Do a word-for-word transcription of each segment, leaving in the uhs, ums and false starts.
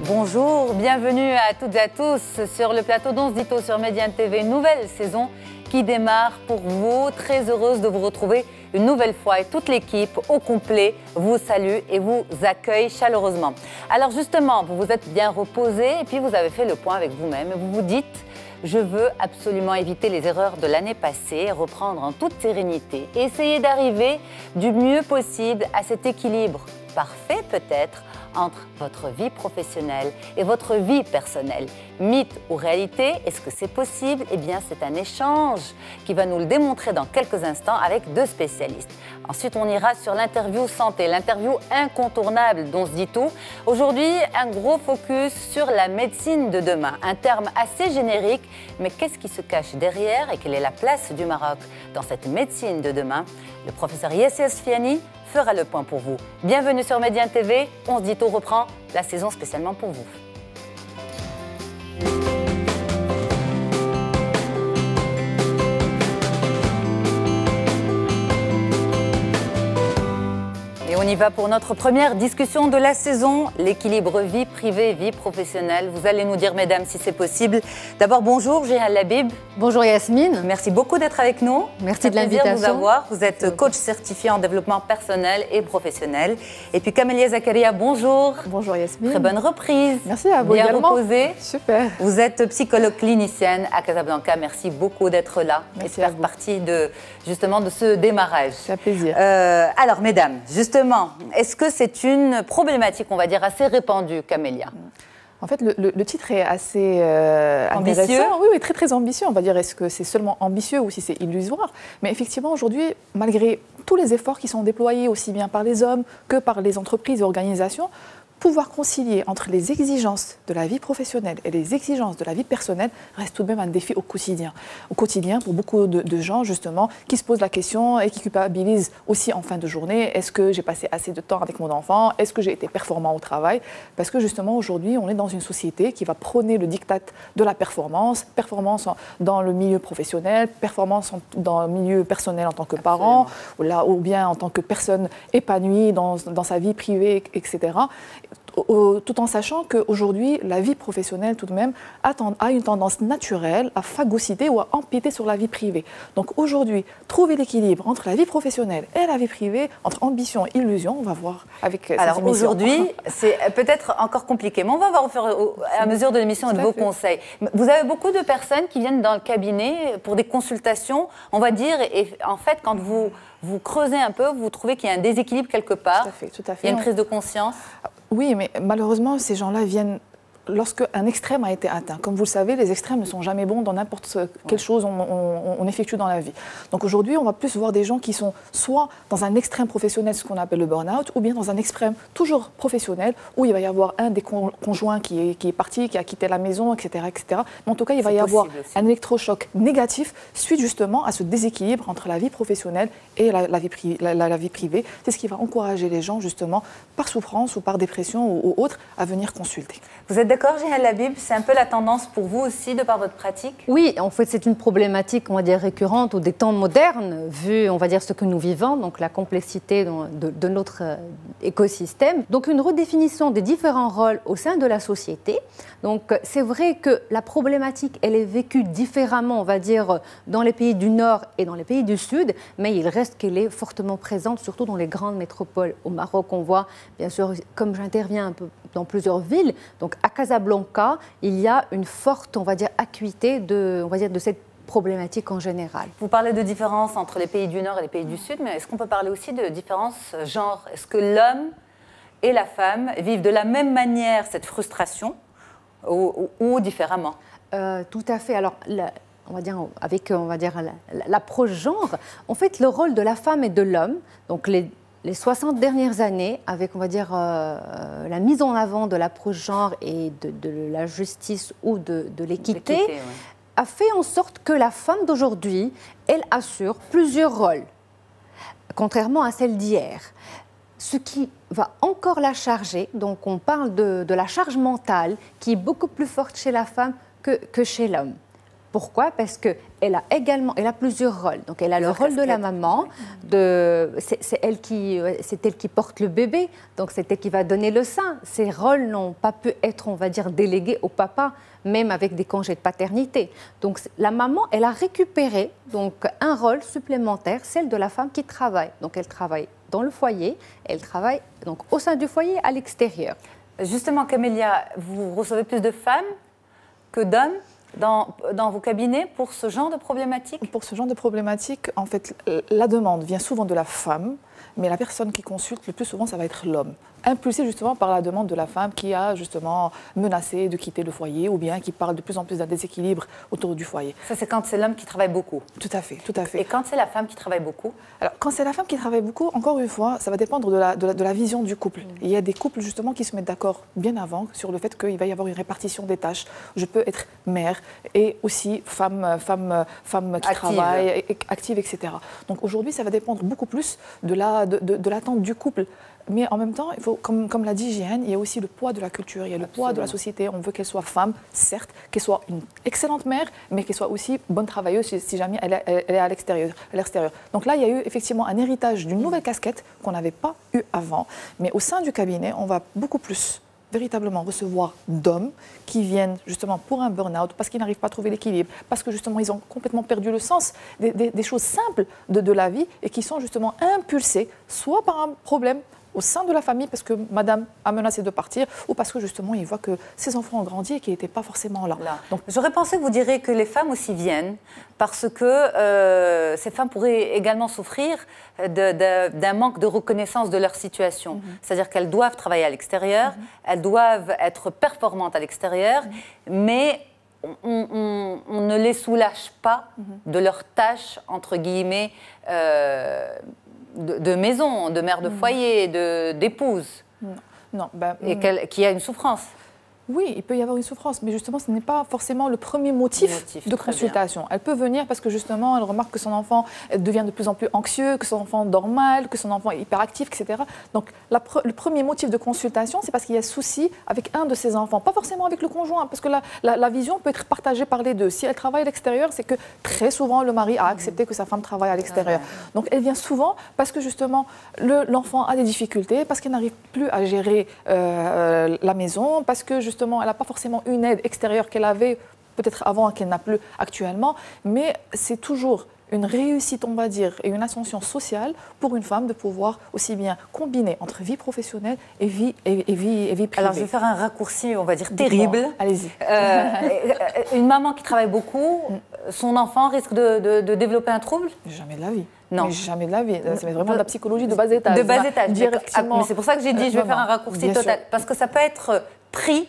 Bonjour, bienvenue à toutes et à tous sur le plateau d'On se dit tout sur Médiane T V, nouvelle saison qui démarre pour vous. Très heureuse de vous retrouver une nouvelle fois et toute l'équipe au complet vous salue et vous accueille chaleureusement. Alors justement, vous vous êtes bien reposé et puis vous avez fait le point avec vous-même et vous vous dites « Je veux absolument éviter les erreurs de l'année passée, reprendre en toute sérénité et essayer d'arriver du mieux possible à cet équilibre parfait peut-être entre votre vie professionnelle et votre vie personnelle. Mythe ou réalité, est-ce que c'est possible? Eh bien, c'est un échange qui va nous le démontrer dans quelques instants avec deux spécialistes. Ensuite, on ira sur l'interview santé, l'interview incontournable d'On se dit tout. Aujourd'hui, un gros focus sur la médecine de demain, un terme assez générique, mais qu'est-ce qui se cache derrière et quelle est la place du Maroc dans cette médecine de demain? Le professeur Yessia Sfiani fera le point pour vous. Bienvenue sur Médiane T V, On se dit tout reprend la saison spécialement pour vous. Et on y va pour notre première discussion de la saison, l'équilibre vie privée, vie professionnelle. Vous allez nous dire, mesdames, si c'est possible. D'abord, bonjour, Jehan Labib. Bonjour Yasmine. Merci beaucoup d'être avec nous. Merci de l'invitation. Vous avoir. Vous êtes coach certifié en développement personnel et professionnel. Et puis Camélia Zakaria, bonjour. Bonjour Yasmine. Très bonne reprise. Merci à vous Bien également. reposée. Super. Vous êtes psychologue clinicienne à Casablanca. Merci beaucoup d'être là Merci et de faire à vous. partie de, justement de ce démarrage. C'est un plaisir. Euh, alors, mesdames, justement, est-ce que c'est une problématique, on va dire, assez répandue, Camélia? En fait, le, le, le titre est assez euh, ambitieux. Intéressant. Oui, oui, très très ambitieux. On va dire, est-ce que c'est seulement ambitieux ou si c'est illusoire? Mais effectivement, aujourd'hui, malgré tous les efforts qui sont déployés aussi bien par les hommes que par les entreprises et organisations, pouvoir concilier entre les exigences de la vie professionnelle et les exigences de la vie personnelle reste tout de même un défi au quotidien. Au quotidien, pour beaucoup de, de gens, justement, qui se posent la question et qui culpabilisent aussi en fin de journée. Est-ce que j'ai passé assez de temps avec mon enfant? Est-ce que j'ai été performant au travail? Parce que justement, aujourd'hui, on est dans une société qui va prôner le diktat de la performance, performance en, dans le milieu professionnel, performance en, dans le milieu personnel en tant que parent, ou, là, ou bien en tant que personne épanouie dans, dans sa vie privée, et cetera, tout en sachant qu'aujourd'hui, la vie professionnelle, tout de même, a une tendance naturelle à phagocyter ou à empiéter sur la vie privée. Donc aujourd'hui, trouver l'équilibre entre la vie professionnelle et la vie privée, entre ambition et illusion, on va voir avec cette émission. Alors aujourd'hui, c'est peut-être encore compliqué, mais on va voir au fur et à mesure de l'émission de vos conseils. Vous avez beaucoup de personnes qui viennent dans le cabinet pour des consultations, on va dire, et en fait, quand vous, vous creusez un peu, vous trouvez qu'il y a un déséquilibre quelque part. Tout à fait, tout à fait. Il y a une prise de conscience. Oui, mais malheureusement, ces gens-là viennent lorsque un extrême a été atteint. Comme vous le savez, les extrêmes ne sont jamais bons dans n'importe quelle chose on, on, on effectue dans la vie. Donc aujourd'hui, on va plus voir des gens qui sont soit dans un extrême professionnel, ce qu'on appelle le burn-out, ou bien dans un extrême toujours professionnel, où il va y avoir un des con, conjoints qui est, qui est parti, qui a quitté la maison, et cetera, et cetera. Mais en tout cas, il va y avoir aussi un électrochoc négatif suite justement à ce déséquilibre entre la vie professionnelle et la, la, vie, pri, la, la, la vie privée. C'est ce qui va encourager les gens justement, par souffrance ou par dépression ou, ou autre, à venir consulter. Vous êtes d'accord, Jehan Labib? C'est un peu la tendance pour vous aussi, de par votre pratique? Oui, en fait, c'est une problématique, on va dire, récurrente ou des temps modernes, vu, on va dire, ce que nous vivons, donc la complexité de, de notre écosystème. Donc, une redéfinition des différents rôles au sein de la société. Donc, c'est vrai que la problématique, elle est vécue différemment, on va dire, dans les pays du Nord et dans les pays du Sud, mais il reste qu'elle est fortement présente, surtout dans les grandes métropoles. Au Maroc, on voit, bien sûr, comme j'interviens un peu dans plusieurs villes, donc à Casablanca, il y a une forte, on va dire, acuité de, on va dire, de cette problématique en général. Vous parlez de différence entre les pays du Nord et les pays du Sud, mais est-ce qu'on peut parler aussi de différence genre? Est-ce que l'homme et la femme vivent de la même manière cette frustration ou, ou, ou différemment? euh, Tout à fait. Alors, la, on va dire, avec on va dire, l'approche genre, en fait, le rôle de la femme et de l'homme, donc les Les soixante dernières années, avec, on va dire, euh, la mise en avant de l'approche genre et de, de la justice ou de, de l'équité, ouais. a fait en sorte que la femme d'aujourd'hui, elle assure plusieurs rôles, contrairement à celle d'hier. Ce qui va encore la charger, donc on parle de, de la charge mentale qui est beaucoup plus forte chez la femme que, que chez l'homme. Pourquoi? Parce qu'elle a également, elle a plusieurs rôles. Donc, elle a le rôle de la maman, de, c'est, c'est, elle qui, c'est elle qui porte le bébé, donc c'est elle qui va donner le sein. Ces rôles n'ont pas pu être, on va dire, délégués au papa, même avec des congés de paternité. Donc, la maman, elle a récupéré donc, un rôle supplémentaire, celle de la femme qui travaille. Donc, elle travaille dans le foyer, elle travaille donc, au sein du foyer à l'extérieur. Justement, Camélia, vous recevez plus de femmes que d'hommes Dans, dans vos cabinets pour ce genre de problématique? Pour ce genre de problématique, en fait, la demande vient souvent de la femme, mais la personne qui consulte, le plus souvent, ça va être l'homme. Impulsé justement par la demande de la femme qui a justement menacé de quitter le foyer ou bien qui parle de plus en plus d'un déséquilibre autour du foyer. Ça, c'est quand c'est l'homme qui travaille beaucoup? Tout à fait, tout à fait. Et quand c'est la femme qui travaille beaucoup? Alors, quand c'est la femme qui travaille beaucoup, encore une fois, ça va dépendre de la, de la, de la vision du couple. Mmh. Il y a des couples justement qui se mettent d'accord bien avant sur le fait qu'il va y avoir une répartition des tâches. Je peux être mère et aussi femme, femme, femme qui active. travaille, active, et cetera. Donc aujourd'hui, ça va dépendre beaucoup plus de, la, de, de, de l'attente du couple. Mais en même temps, il faut, comme, comme l'a dit Jeanne, il y a aussi le poids de la culture, il y a le Absolument. poids de la société. On veut qu'elle soit femme, certes, qu'elle soit une excellente mère, mais qu'elle soit aussi bonne travailleuse si, si jamais elle est, elle est à l'extérieur, à l'extérieur. Donc là, il y a eu effectivement un héritage d'une nouvelle casquette qu'on n'avait pas eu avant. Mais au sein du cabinet, on va beaucoup plus véritablement recevoir d'hommes qui viennent justement pour un burn-out, parce qu'ils n'arrivent pas à trouver l'équilibre, parce que justement ils ont complètement perdu le sens des, des, des choses simples de, de la vie et qui sont justement impulsés soit par un problème au sein de la famille parce que madame a menacé de partir ou parce que justement il voit que ses enfants ont grandi et qu'ils n'étaient pas forcément là. là. Donc, j'aurais pensé que vous diriez que les femmes aussi viennent parce que euh, ces femmes pourraient également souffrir de, de, d'un manque de reconnaissance de leur situation. Mm-hmm. C'est-à-dire qu'elles doivent travailler à l'extérieur, mm-hmm. elles doivent être performantes à l'extérieur, mm-hmm. mais on, on, on ne les soulage pas mm-hmm. de leurs tâches, entre guillemets, euh, De, de maison, de mère de foyer, de, d'épouse, non, non, ben, et qu'il y a une souffrance. Oui, il peut y avoir une souffrance, mais justement, ce n'est pas forcément le premier motif, motif de consultation. Bien. Elle peut venir parce que justement, elle remarque que son enfant devient de plus en plus anxieux, que son enfant dort mal, que son enfant est hyperactif, et cetera. Donc, la pre- le premier motif de consultation, c'est parce qu'il y a souci avec un de ses enfants, pas forcément avec le conjoint, parce que la, la, la vision peut être partagée par les deux. Si elle travaille à l'extérieur, c'est que très souvent, le mari a accepté que sa femme travaille à l'extérieur. Donc, elle vient souvent parce que justement, le, l'enfant a des difficultés, parce qu'elle n'arrive plus à gérer euh, la maison, parce que justement, elle n'a pas forcément une aide extérieure qu'elle avait peut-être avant et qu'elle n'a plus actuellement, mais c'est toujours une réussite, on va dire, et une ascension sociale pour une femme de pouvoir aussi bien combiner entre vie professionnelle et vie, et, et vie, et vie privée. Alors, je vais faire un raccourci, on va dire, terrible. Allez-y. Euh, une maman qui travaille beaucoup, son enfant risque de, de, de développer un trouble? Jamais de la vie. Non. Mais jamais de la vie. C'est vraiment de la psychologie de bas étage. De bas étage. Directement. Mais c'est pour ça que j'ai dit, je vais non, faire un raccourci bien total. sûr. Parce que ça peut être pris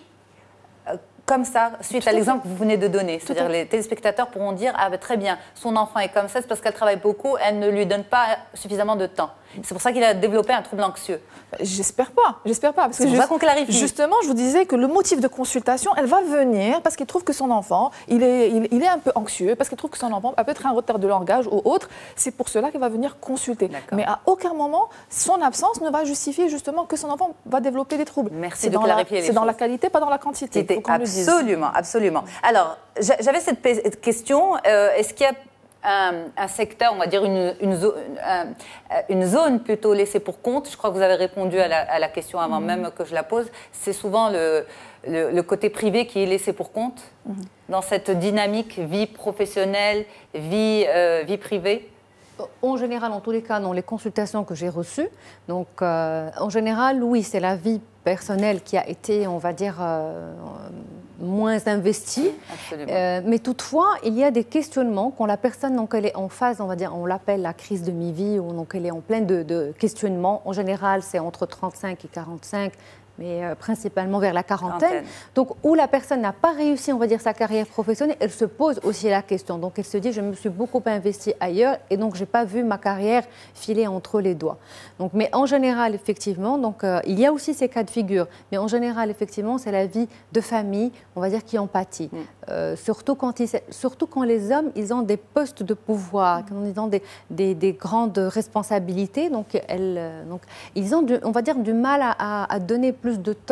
comme ça, suite Tout à à l'exemple que vous venez de donner. C'est-à-dire les téléspectateurs pourront dire « Ah ben très bien, son enfant est comme ça, c'est parce qu'elle travaille beaucoup, elle ne lui donne pas suffisamment de temps. » C'est pour ça qu'il a développé un trouble anxieux. J'espère pas, j'espère pas. Parce c'est que pour juste, ça qu'on clarifie. Justement, je vous disais que le motif de consultation, elle va venir parce qu'il trouve que son enfant, il est, il, il est un peu anxieux, parce qu'il trouve que son enfant a peut-être un retard de langage ou autre. C'est pour cela qu'elle va venir consulter. D'accord. Mais à aucun moment, son absence ne va justifier justement que son enfant va développer des troubles. Merci c'est de clarifier la, les C'est choses. Dans la qualité, pas dans la quantité. C'était absolument, absolument. Alors, j'avais cette question. Euh, est-ce qu'il y a Un, un secteur, on va dire une, une, zone, un, une zone plutôt laissée pour compte? Je crois que vous avez répondu à la, à la question avant mmh. même que je la pose. C'est souvent le, le, le côté privé qui est laissé pour compte mmh. dans cette dynamique vie professionnelle, vie, euh, vie privée? En général, en tous les cas, dans les consultations que j'ai reçues, donc euh, en général, oui, c'est la vie personnelle qui a été, on va dire, euh, moins investie. Euh, mais toutefois, il y a des questionnements quand la personne, donc, elle est en phase, on va dire, on l'appelle la crise de mi-vie, ou donc elle est en plein de, de questionnements. En général, c'est entre trente-cinq et quarante-cinq. Mais euh, principalement vers la quarantaine. Donc, où la personne n'a pas réussi, on va dire, sa carrière professionnelle, elle se pose aussi la question. Donc, elle se dit, je me suis beaucoup investie ailleurs et donc, je n'ai pas vu ma carrière filer entre les doigts. Donc, mais en général, effectivement, donc, euh, il y a aussi ces cas de figure. Mais en général, effectivement, c'est la vie de famille, on va dire, qui en pâtit. Mm. Euh, surtout, quand ils, surtout quand les hommes, ils ont des postes de pouvoir, mm. quand ils ont des, des, des grandes responsabilités. Donc, elles, donc, ils ont, du, on va dire, du mal à, à donner plus de temps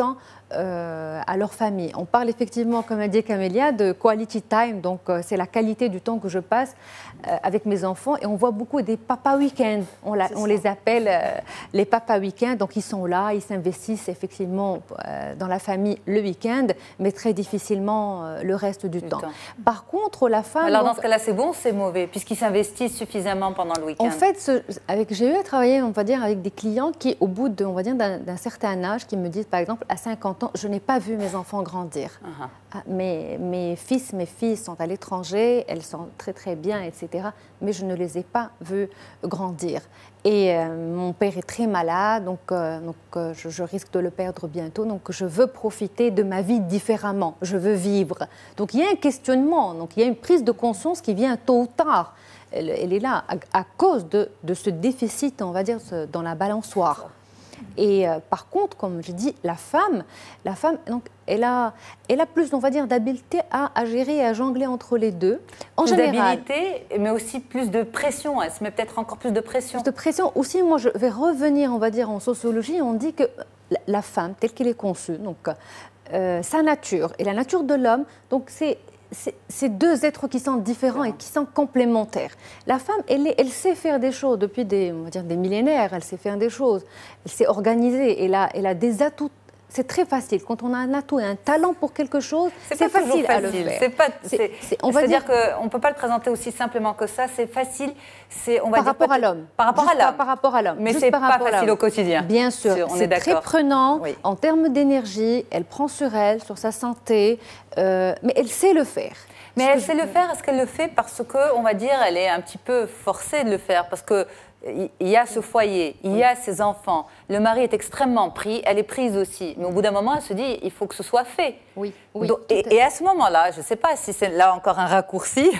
euh, à leur famille. On parle effectivement, comme a dit Camélia, de quality time, donc euh, c'est la qualité du temps que je passe euh, avec mes enfants, et on voit beaucoup des papa week-end, on, la, on les appelle euh, les papa week-end, donc ils sont là, ils s'investissent effectivement euh, dans la famille le week-end, mais très difficilement euh, le reste du, du temps. temps. Par contre, la femme... Alors donc, dans ce cas-là, c'est bon ou c'est mauvais, puisqu'ils s'investissent suffisamment pendant le week-end? En fait, ce, avec, j'ai eu à travailler, on va dire, avec des clients qui, au bout de, on va dire, d'un, d'un certain âge, qui me disent, par exemple, à cinquante ans, je n'ai pas vu mes enfants grandir. Uh-huh. Mes, mes fils, mes filles sont à l'étranger, elles sont très très bien, et cetera. Mais je ne les ai pas vus grandir. Et euh, mon père est très malade, donc, euh, donc euh, je, je risque de le perdre bientôt. Donc je veux profiter de ma vie différemment, je veux vivre. Donc il y a un questionnement, donc il y a une prise de conscience qui vient tôt ou tard. Elle, elle est là à, à cause de, de ce déficit, on va dire, dans la balançoire. Et euh, par contre, comme je dis, la femme, la femme donc, elle, a, elle a plus, on va dire, d'habileté à, à gérer et à jongler entre les deux. En plus général. D'habileté, mais aussi plus de pression. Elle se met peut-être encore plus de pression. Plus de pression. Aussi, moi, je vais revenir, on va dire, en sociologie. On dit que la, la femme, telle qu'elle est conçue, donc euh, sa nature et la nature de l'homme, donc c'est c'est deux êtres qui sont différents et qui sont complémentaires. La femme, elle, est, elle sait faire des choses depuis des, on va dire, des millénaires, elle sait faire des choses, elle s'est organisée, elle a, elle a des atouts. C'est très facile. Quand on a un atout et un talent pour quelque chose, c'est facile, facile à le faire. C'est pas, c'est, c'est, on va dire qu'on ne peut pas le présenter aussi simplement que ça. C'est facile. C'est, on va par, dire rapport à l'homme. par rapport à l'homme. Par rapport à l'homme. Mais ce n'est pas facile au quotidien. Bien sûr. sûr c'est très prenant oui. en termes d'énergie. Elle prend sur elle, sur sa santé. Euh, mais elle sait le faire. Mais elle sait le faire. Est-ce qu'elle le fait parce que, on va dire, elle est un petit peu forcée de le faire? Parce que il y a ce foyer, il y a ses enfants, le mari est extrêmement pris, elle est prise aussi. Mais au bout d'un moment, elle se dit, il faut que ce soit fait. Oui, oui. Donc, et, et à ce moment-là, je ne sais pas si c'est là encore un raccourci,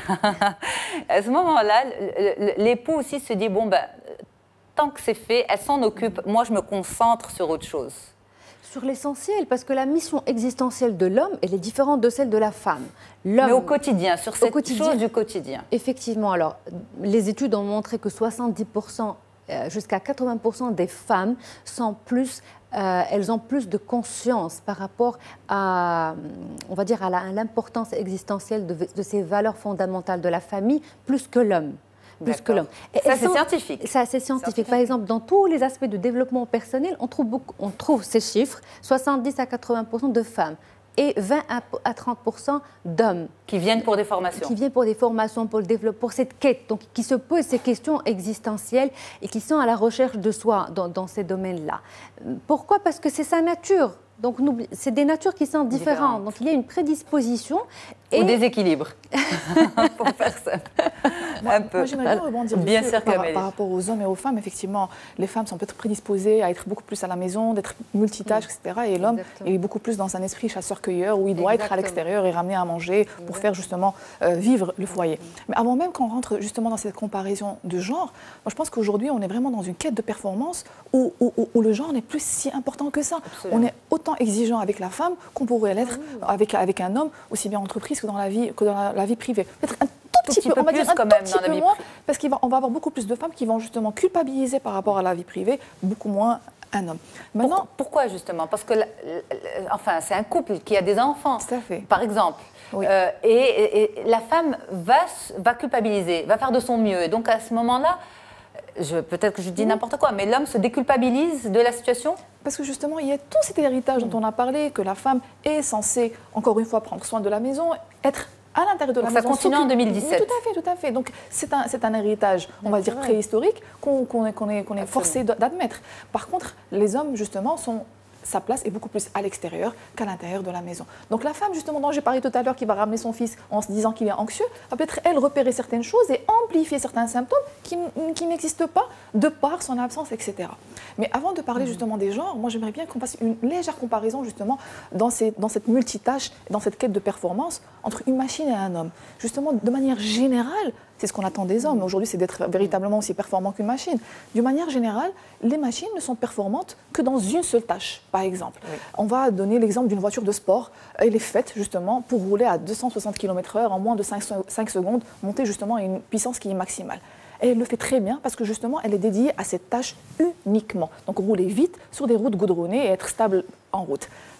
à ce moment-là, l'époux aussi se dit, bon, ben, tant que c'est fait, elle s'en occupe, moi je me concentre sur autre chose. Sur l'essentiel, parce que la mission existentielle de l'homme, elle est différente de celle de la femme. Mais au quotidien, sur cette chose du quotidien. Effectivement, alors, les études ont montré que soixante-dix pour cent jusqu'à quatre-vingts pour cent des femmes sont plus, euh, elles ont plus de conscience par rapport à, on va dire, à l'importance existentielle de, de ces valeurs fondamentales de la famille, plus que l'homme. Plus que l'homme. Ça, c'est scientifique. Ça, c'est scientifique. Par exemple, dans tous les aspects de développement personnel, on trouve, beaucoup, on trouve ces chiffres, soixante-dix à quatre-vingts pour cent de femmes et vingt à trente pour cent d'hommes. Qui viennent pour des formations. Qui viennent pour des formations, pour le développement, pour cette quête, donc qui se posent ces questions existentielles et qui sont à la recherche de soi dans, dans ces domaines-là. Pourquoi? Parce que c'est sa nature. Donc, c'est des natures qui sont différentes. différentes. Donc, il y a une prédisposition. Et... Ou déséquilibre, pour faire ça. Moi, un peu. Moi, j'aimerais bien rebondir bien dessus, sûr, par, par rapport aux hommes et aux femmes. Effectivement, les femmes sont peut-être prédisposées à être beaucoup plus à la maison, d'être multitâches, mmh. et cetera. Et l'homme est beaucoup plus dans un esprit chasseur-cueilleur où il doit Exactement. être à l'extérieur et ramener à manger pour ouais. faire justement euh, vivre le foyer. Mmh. Mais avant même qu'on rentre justement dans cette comparaison de genre, moi, je pense qu'aujourd'hui, on est vraiment dans une quête de performance où, où, où, où le genre n'est plus si important que ça. Absolument. On est autant exigeant avec la femme qu'on pourrait l'être mmh. avec, avec un homme, aussi bien en entreprise que dans la vie, que dans la, la vie privée. Peut-être un tout, tout petit, petit peu, peu on va dire un quand tout même petit dans peu la vie moins, parce qu'on va, va avoir beaucoup plus de femmes qui vont justement culpabiliser par rapport à la vie privée, beaucoup moins un homme. Maintenant, pourquoi justement? Parce que, la, la, enfin, c'est un couple qui a des enfants, tout à fait. Par exemple. Oui. Euh, et, et, et la femme va, va culpabiliser, va faire de son mieux. Et donc, à ce moment-là, peut-être que je dis oui. n'importe quoi, mais l'homme se déculpabilise de la situation? Parce que justement, il y a tout cet héritage dont on a parlé, que la femme est censée, encore une fois, prendre soin de la maison, être à l'intérieur de la Donc maison. Ça continue en deux mille dix-sept. Oui, tout à fait, tout à fait. Donc c'est un, c'est un héritage, on va dire, préhistorique qu'on qu'on est, qu'on est, qu'on est forcé d'admettre. Par contre, les hommes, justement, sont... sa place est beaucoup plus à l'extérieur qu'à l'intérieur de la maison. Donc la femme, justement, dont j'ai parlé tout à l'heure, qui va ramener son fils en se disant qu'il est anxieux, va peut-être, elle, repérer certaines choses et amplifier certains symptômes qui, qui n'existent pas de par son absence, et cetera. Mais avant de parler justement des genres, moi j'aimerais bien qu'on fasse une légère comparaison justement dans, ces, dans cette multitâche, dans cette quête de performance entre une machine et un homme. Justement, de manière générale, c'est ce qu'on attend des hommes. Aujourd'hui, c'est d'être véritablement aussi performant qu'une machine. D'une manière générale, les machines ne sont performantes que dans une seule tâche, par exemple. Oui. On va donner l'exemple d'une voiture de sport. Elle est faite justement pour rouler à deux cent soixante kilomètres heure en moins de cinq secondes, monter justement à une puissance qui est maximale. Et elle le fait très bien parce que justement, elle est dédiée à cette tâche uniquement. Donc rouler vite sur des routes goudronnées et être stable en route.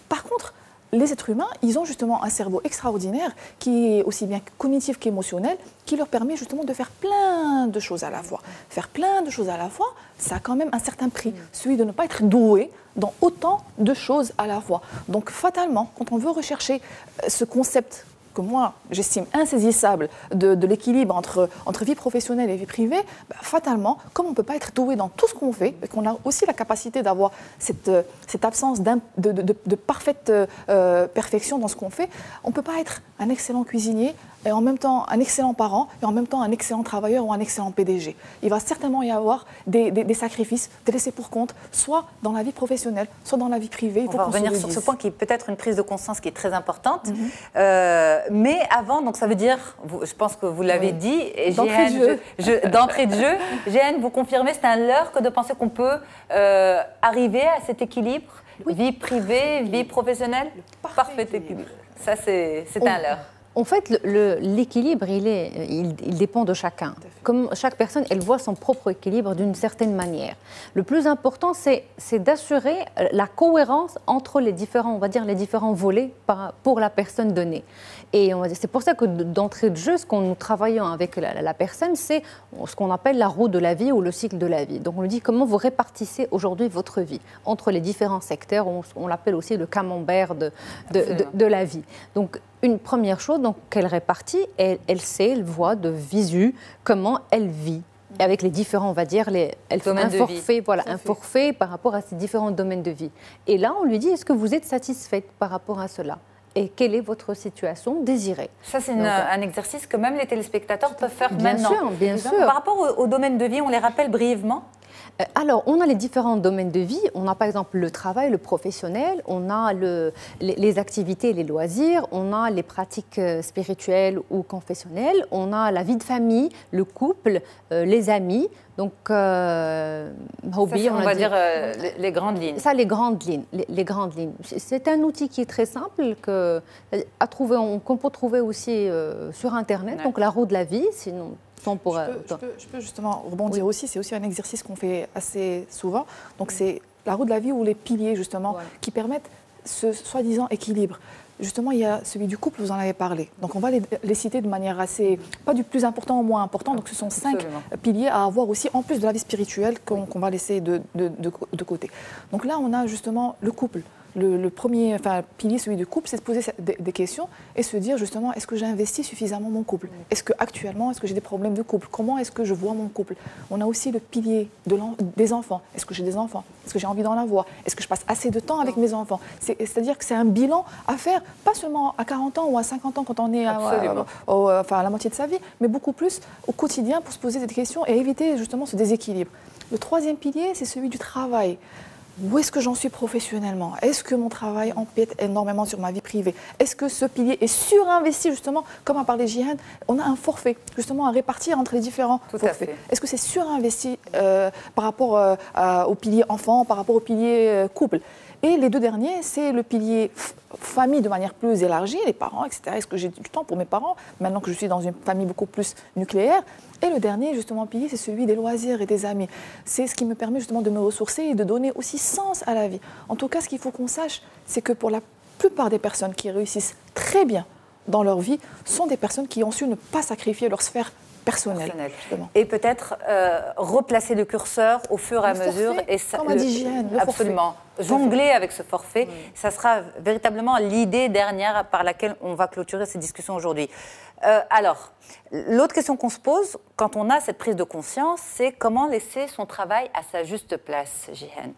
Par contre, les êtres humains, ils ont justement un cerveau extraordinaire qui est aussi bien cognitif qu'émotionnel, qui leur permet justement de faire plein de choses à la fois. Faire plein de choses à la fois, ça a quand même un certain prix, celui de ne pas être doué dans autant de choses à la fois. Donc fatalement, quand on veut rechercher ce concept que moi, j'estime insaisissable de, de l'équilibre entre, entre vie professionnelle et vie privée, bah, fatalement, comme on ne peut pas être doué dans tout ce qu'on fait, et qu'on a aussi la capacité d'avoir cette, cette absence de, de, de, de parfaite euh, perfection dans ce qu'on fait, on ne peut pas être un excellent cuisinier, et en même temps un excellent parent, et en même temps un excellent travailleur ou un excellent P D G. Il va certainement y avoir des, des, des sacrifices, des laissés pour compte, soit dans la vie professionnelle, soit dans la vie privée. Il On faut va qu'on revenir se le sur dise. ce point qui est peut-être une prise de conscience qui est très importante. Mhm. Euh, mais avant, donc ça veut dire, vous- je pense que vous l'avez Oui. dit, et D'entrée de Jehan, jeu. je- je- d'entrée de jeu, Jehan, vous confirmez, c'est un leurre que de penser qu'on peut euh, arriver à cet équilibre, vie privée, vie professionnelle, parfait équilibre. Ça, c'est c'est On- un leurre. En fait, le- le- l'équilibre, il, est, il, il dépend de chacun. Comme chaque personne, elle voit son propre équilibre d'une certaine manière. Le plus important, c'est c'est d'assurer la cohérence entre les différents, on va dire, les différents volets par- pour la personne donnée. Et on va dire- c'est pour ça que d'entrée de jeu, ce qu'on nous travaillons avec la, la personne, c'est ce qu'on appelle la roue de la vie ou le cycle de la vie. Donc on lui dit comment vous répartissez aujourd'hui votre vie entre les différents secteurs. On, on l'appelle aussi le camembert de, de, de, de la vie. Donc une première chose donc, qu'elle répartit, elle, elle sait, elle voit de visu comment elle vit. Et avec les différents, on va dire, les, elle fait Domaines un de forfait, vie. voilà, Tout à un fait. forfait par rapport à ces différents domaines de vie. Et là, on lui dit, est-ce que vous êtes satisfaite par rapport à cela? Et quelle est votre situation désirée? Ça, c'est une- Donc, un exercice que même les téléspectateurs peuvent faire Bien maintenant. sûr, bien sûr. Par rapport au, au domaine de vie, on les rappelle brièvement. Euh, Alors, on a les différents domaines de vie. On a par exemple le travail, le professionnel, on a le, les, les activités, les loisirs, on a les pratiques euh, spirituelles ou confessionnelles, on a la vie de famille, le couple, euh, les amis. Donc, euh, Ça, hobby, c'est, on, a va dit- dire euh, les, les grandes lignes. Ça, les grandes lignes. Les, les grandes lignes. C'est un outil qui est très simple que, à trouver, on- qu'on peut trouver aussi euh, sur Internet. Ouais. Donc, la roue de la vie, sinon, sans pour. Je peux, je peux- je peux justement rebondir aussi, c'est aussi un exercice qu'on fait assez souvent. Donc c'est la roue de la vie ou les piliers justement Voilà. qui permettent ce soi-disant équilibre. Justement, il y a celui du couple, vous en avez parlé. Donc on va les, les citer de manière assez, pas du plus important au moins important. Donc ce sont cinq Absolument. piliers à avoir aussi, en plus de la vie spirituelle qu'on qu'on va laisser de, de, de- de côté. Donc là, on a justement le couple. Le, le premier enfin, pilier, celui du couple, c'est de poser des, des questions et se dire justement, est-ce que j'ai investi suffisamment mon couple? Est-ce qu'actuellement, est-ce que j'ai des problèmes de couple? Comment est-ce que je vois mon couple? On a aussi le pilier de l'en- des enfants. Est-ce que j'ai des enfants? Est-ce que j'ai envie d'en avoir? Est-ce que je passe assez de temps avec mes enfants? C'est- C'est-à-dire que c'est un bilan à faire, pas seulement à quarante ans ou à cinquante ans quand on est à, Absolument. à- au- enfin, à la moitié de sa vie, mais beaucoup plus au quotidien pour se poser des questions et éviter justement ce déséquilibre. Le troisième pilier, c'est celui du travail. Où est-ce que j'en suis professionnellement? Est-ce que mon travail empiète énormément sur ma vie privée? Est-ce que ce pilier est surinvesti justement, comme a parlé Jihan? On a un forfait justement à répartir entre les différents Tout à forfaits. fait. Est-ce que c'est surinvesti euh, par rapport euh, à- au pilier enfant, par rapport au pilier euh, couple? Et les deux derniers, c'est le pilier f- famille de manière plus élargie, les parents, et cetera. Est-ce que j'ai du temps pour mes parents, maintenant que je suis dans une famille beaucoup plus nucléaire? Et le dernier, justement, pilier, c'est celui des loisirs et des amis. C'est ce qui me permet justement de me ressourcer et de donner aussi sens à la vie. En tout cas, ce qu'il faut qu'on sache, c'est que pour la plupart des personnes qui réussissent très bien dans leur vie, sont des personnes qui ont su ne pas sacrifier leur sphère personnelle. Personnel. justement. Et peut-être euh, replacer le curseur au fur et à Le mesure. forfait, Et ça- comme a dit Jeanne, le absolument. Jongler avec ce forfait, ça sera véritablement l'idée dernière par laquelle on va clôturer cette discussion aujourd'hui. Euh, alors, l'autre question qu'on se pose quand on a cette prise de conscience, c'est comment laisser son travail à sa juste place, Jihan.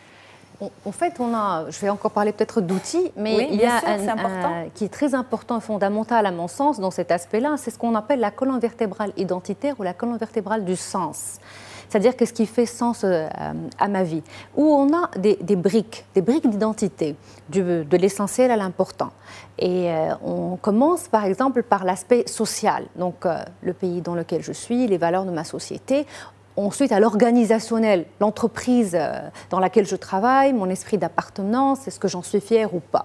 En- En fait, on a, je vais encore parler peut-être d'outils, mais Oui, il y bien a sûr, un, c'est important. un- qui est très important et fondamental à mon sens dans cet aspect-là, c'est ce qu'on appelle la colonne vertébrale identitaire ou la colonne vertébrale du sens. C'est-à-dire qu'est-ce qui fait sens euh, à ma vie, où on a des, des briques, des briques d'identité, du- de l'essentiel à l'important. Et euh, on commence par exemple par l'aspect social, donc euh, le pays dans lequel je suis, les valeurs de ma société. Ensuite, à l'organisationnel, l'entreprise euh, dans laquelle je travaille, mon esprit d'appartenance, est-ce que j'en suis fière ou pas?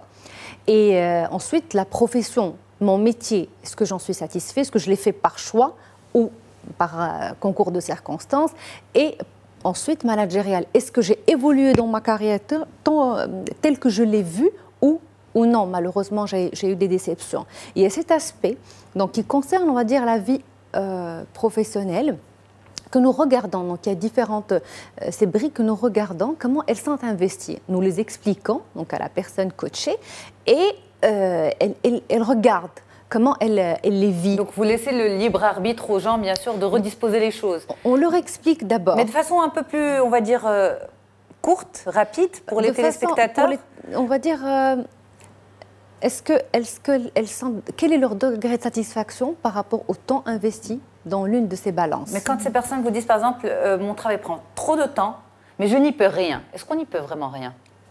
Et euh, ensuite, la profession, mon métier, est-ce que j'en suis satisfait? Est-ce que je l'ai fait par choix ou par euh, concours de circonstances? Et ensuite, managérial, est-ce que j'ai évolué dans ma carrière tant, euh, telle que je l'ai vue ou ou non, malheureusement, j'ai eu des déceptions. Il y a cet aspect donc, qui concerne, on va dire, la vie euh, professionnelle que nous regardons. Donc, il y a différentes, euh, ces briques que nous regardons, comment elles sont investies. Nous les expliquons donc, à la personne coachée et euh, elle, elle, elle regarde comment elle, elle les vit. Donc vous laissez le libre arbitre aux gens, bien sûr, de redisposer les choses. On leur explique d'abord. Mais de façon un peu plus, on va dire, euh, courte, rapide, pour les de téléspectateurs. Façon, pour les, on va dire, euh, est-ce que, est-ce que elles sont, quel est leur degré de satisfaction par rapport au temps investi dans l'une de ces balances? Mais quand ces personnes vous disent, par exemple, euh, mon travail prend trop de temps, mais je n'y peux rien, est-ce qu'on n'y peut vraiment rien?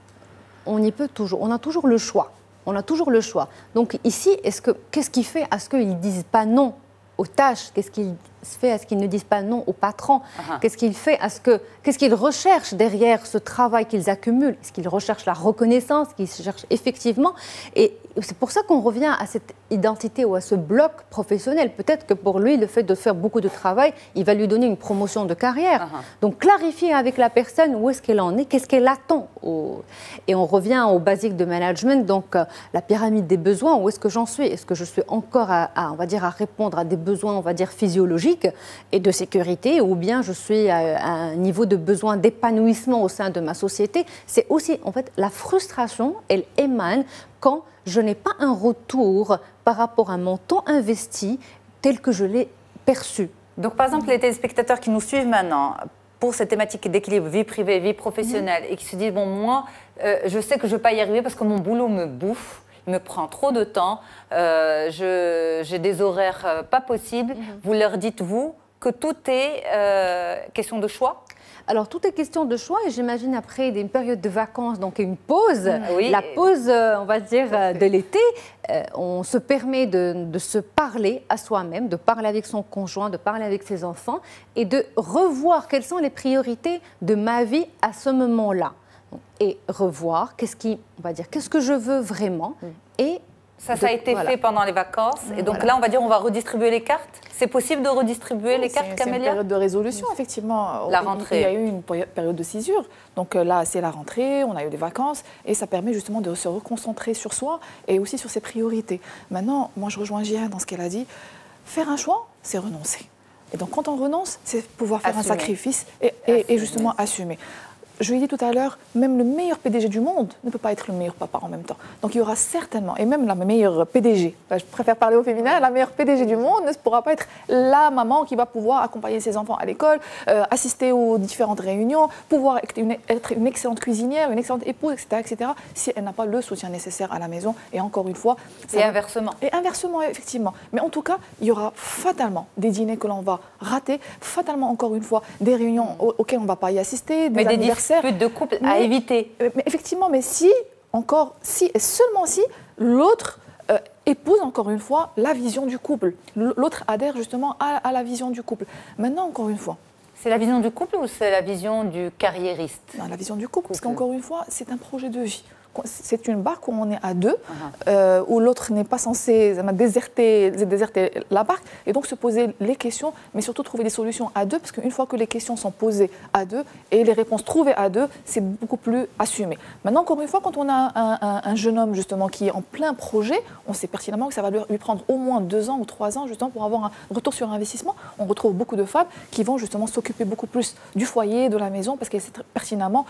On y peut toujours, on a toujours le choix. On a toujours le choix. Donc ici, est-ce que, qu'est-ce qui fait à ce qu'ils ne disent pas non aux tâches? Qu'est-ce qui fait à ce qu'ils ne disent pas non au patron? uh-huh. Qu'est-ce qu'il fait à ce que, qu'est-ce qu'ils recherchent derrière ce travail qu'ils accumulent? Est-ce qu'ils recherchent la reconnaissance, qu'ils cherchent effectivement? Et c'est pour ça qu'on revient à cette identité ou à ce bloc professionnel. Peut-être que pour lui, le fait de faire beaucoup de travail, il va lui donner une promotion de carrière. Uh-huh. Donc clarifier avec la personne où est-ce qu'elle en est, qu'est-ce qu'elle attend. Au... Et on revient aux basiques de management, donc euh, la pyramide des besoins, où est-ce que j'en suis? Est-ce que je suis encore à, à, on va dire, à répondre à des besoins, on va dire, physiologiques et de sécurité, ou bien je suis à, à un niveau de besoin d'épanouissement au sein de ma société? C'est aussi, en fait, la frustration, elle émane quand je n'ai pas un retour par rapport à mon temps investi tel que je l'ai perçu. Donc, par exemple, les téléspectateurs qui nous suivent maintenant pour cette thématique d'équilibre vie privée, vie professionnelle, mmh. et qui se disent, bon, moi, euh, je sais que je ne vais pas y arriver parce que mon boulot me bouffe, il me prend trop de temps, euh, j'ai des horaires euh, pas possibles. Mmh. Vous leur dites, vous, que tout est euh, question de choix? Alors, tout est question de choix et j'imagine après une période de vacances, donc une pause, oui. la pause, on va dire, de l'été, euh, on se permet de, de se parler à soi-même, de parler avec son conjoint, de parler avec ses enfants et de revoir quelles sont les priorités de ma vie à ce moment-là. Et revoir qu'est-ce qui, on va dire, qu'est-ce que je veux vraiment et Ça, ça a été voilà. fait pendant les vacances. Et donc voilà. là, on va dire, on va redistribuer les cartes. C'est possible de redistribuer oui, les cartes, Camélia? C'est une période de résolution, effectivement. La rentrée. Il y a eu une période de césure. Donc là, c'est la rentrée, on a eu des vacances. Et ça permet justement de se reconcentrer sur soi et aussi sur ses priorités. Maintenant, moi, je rejoins Jihad dans ce qu'elle a dit. Faire un choix, c'est renoncer. Et donc, quand on renonce, c'est pouvoir faire assumer. un sacrifice et, et, et justement assumer. Je l'ai dit tout à l'heure, même le meilleur P D G du monde ne peut pas être le meilleur papa en même temps. Donc il y aura certainement, et même la meilleure P D G, je préfère parler au féminin, la meilleure P D G du monde ne pourra pas être la maman qui va pouvoir accompagner ses enfants à l'école, euh, assister aux différentes réunions, pouvoir être une, être une excellente cuisinière, une excellente épouse, et cetera, et cetera, si elle n'a pas le soutien nécessaire à la maison. Et encore une fois... Et va... inversement. Et inversement, effectivement. Mais en tout cas, il y aura fatalement des dîners que l'on va rater, fatalement, encore une fois, des réunions auxquelles on ne va pas y assister, des Mais anniversaires. Des de couple à mais, éviter. Mais effectivement, mais si, encore, si et seulement si, l'autre euh, épouse, encore une fois, la vision du couple. L'autre adhère justement à, à la vision du couple. Maintenant, encore une fois. C'est la vision du couple ou c'est la vision du carriériste? Non, la vision du couple, couple. Parce qu'encore une fois, c'est un projet de vie. C'est une barque où on est à deux, uh-huh. euh, où l'autre n'est pas censé déserter, déserter la barque, et donc se poser les questions, mais surtout trouver des solutions à deux, parce qu'une fois que les questions sont posées à deux et les réponses trouvées à deux, c'est beaucoup plus assumé. Maintenant, encore une fois, quand on a un, un, un jeune homme justement qui est en plein projet, on sait pertinemment que ça va lui prendre au moins deux ans ou trois ans justement pour avoir un retour sur investissement. On retrouve beaucoup de femmes qui vont justement s'occuper beaucoup plus du foyer, de la maison, parce qu'elles savent pertinemment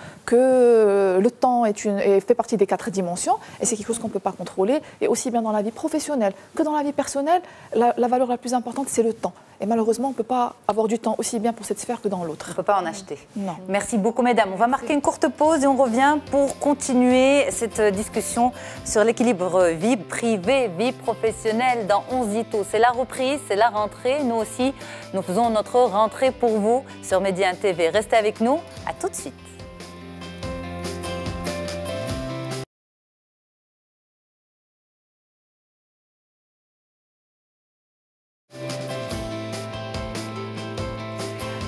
que le temps est, une, est fait partie des quatre dimensions et c'est quelque chose qu'on ne peut pas contrôler, et aussi bien dans la vie professionnelle que dans la vie personnelle, la, la valeur la plus importante, c'est le temps. Et malheureusement, on ne peut pas avoir du temps aussi bien pour cette sphère que dans l'autre. On ne peut pas en acheter. Non. Merci beaucoup, mesdames. On va marquer une courte pause et on revient pour continuer cette discussion sur l'équilibre vie privée, vie professionnelle dans onze Ito. C'est la reprise, c'est la rentrée. Nous aussi, nous faisons notre rentrée pour vous sur Médiane T V. Restez avec nous. À tout de suite.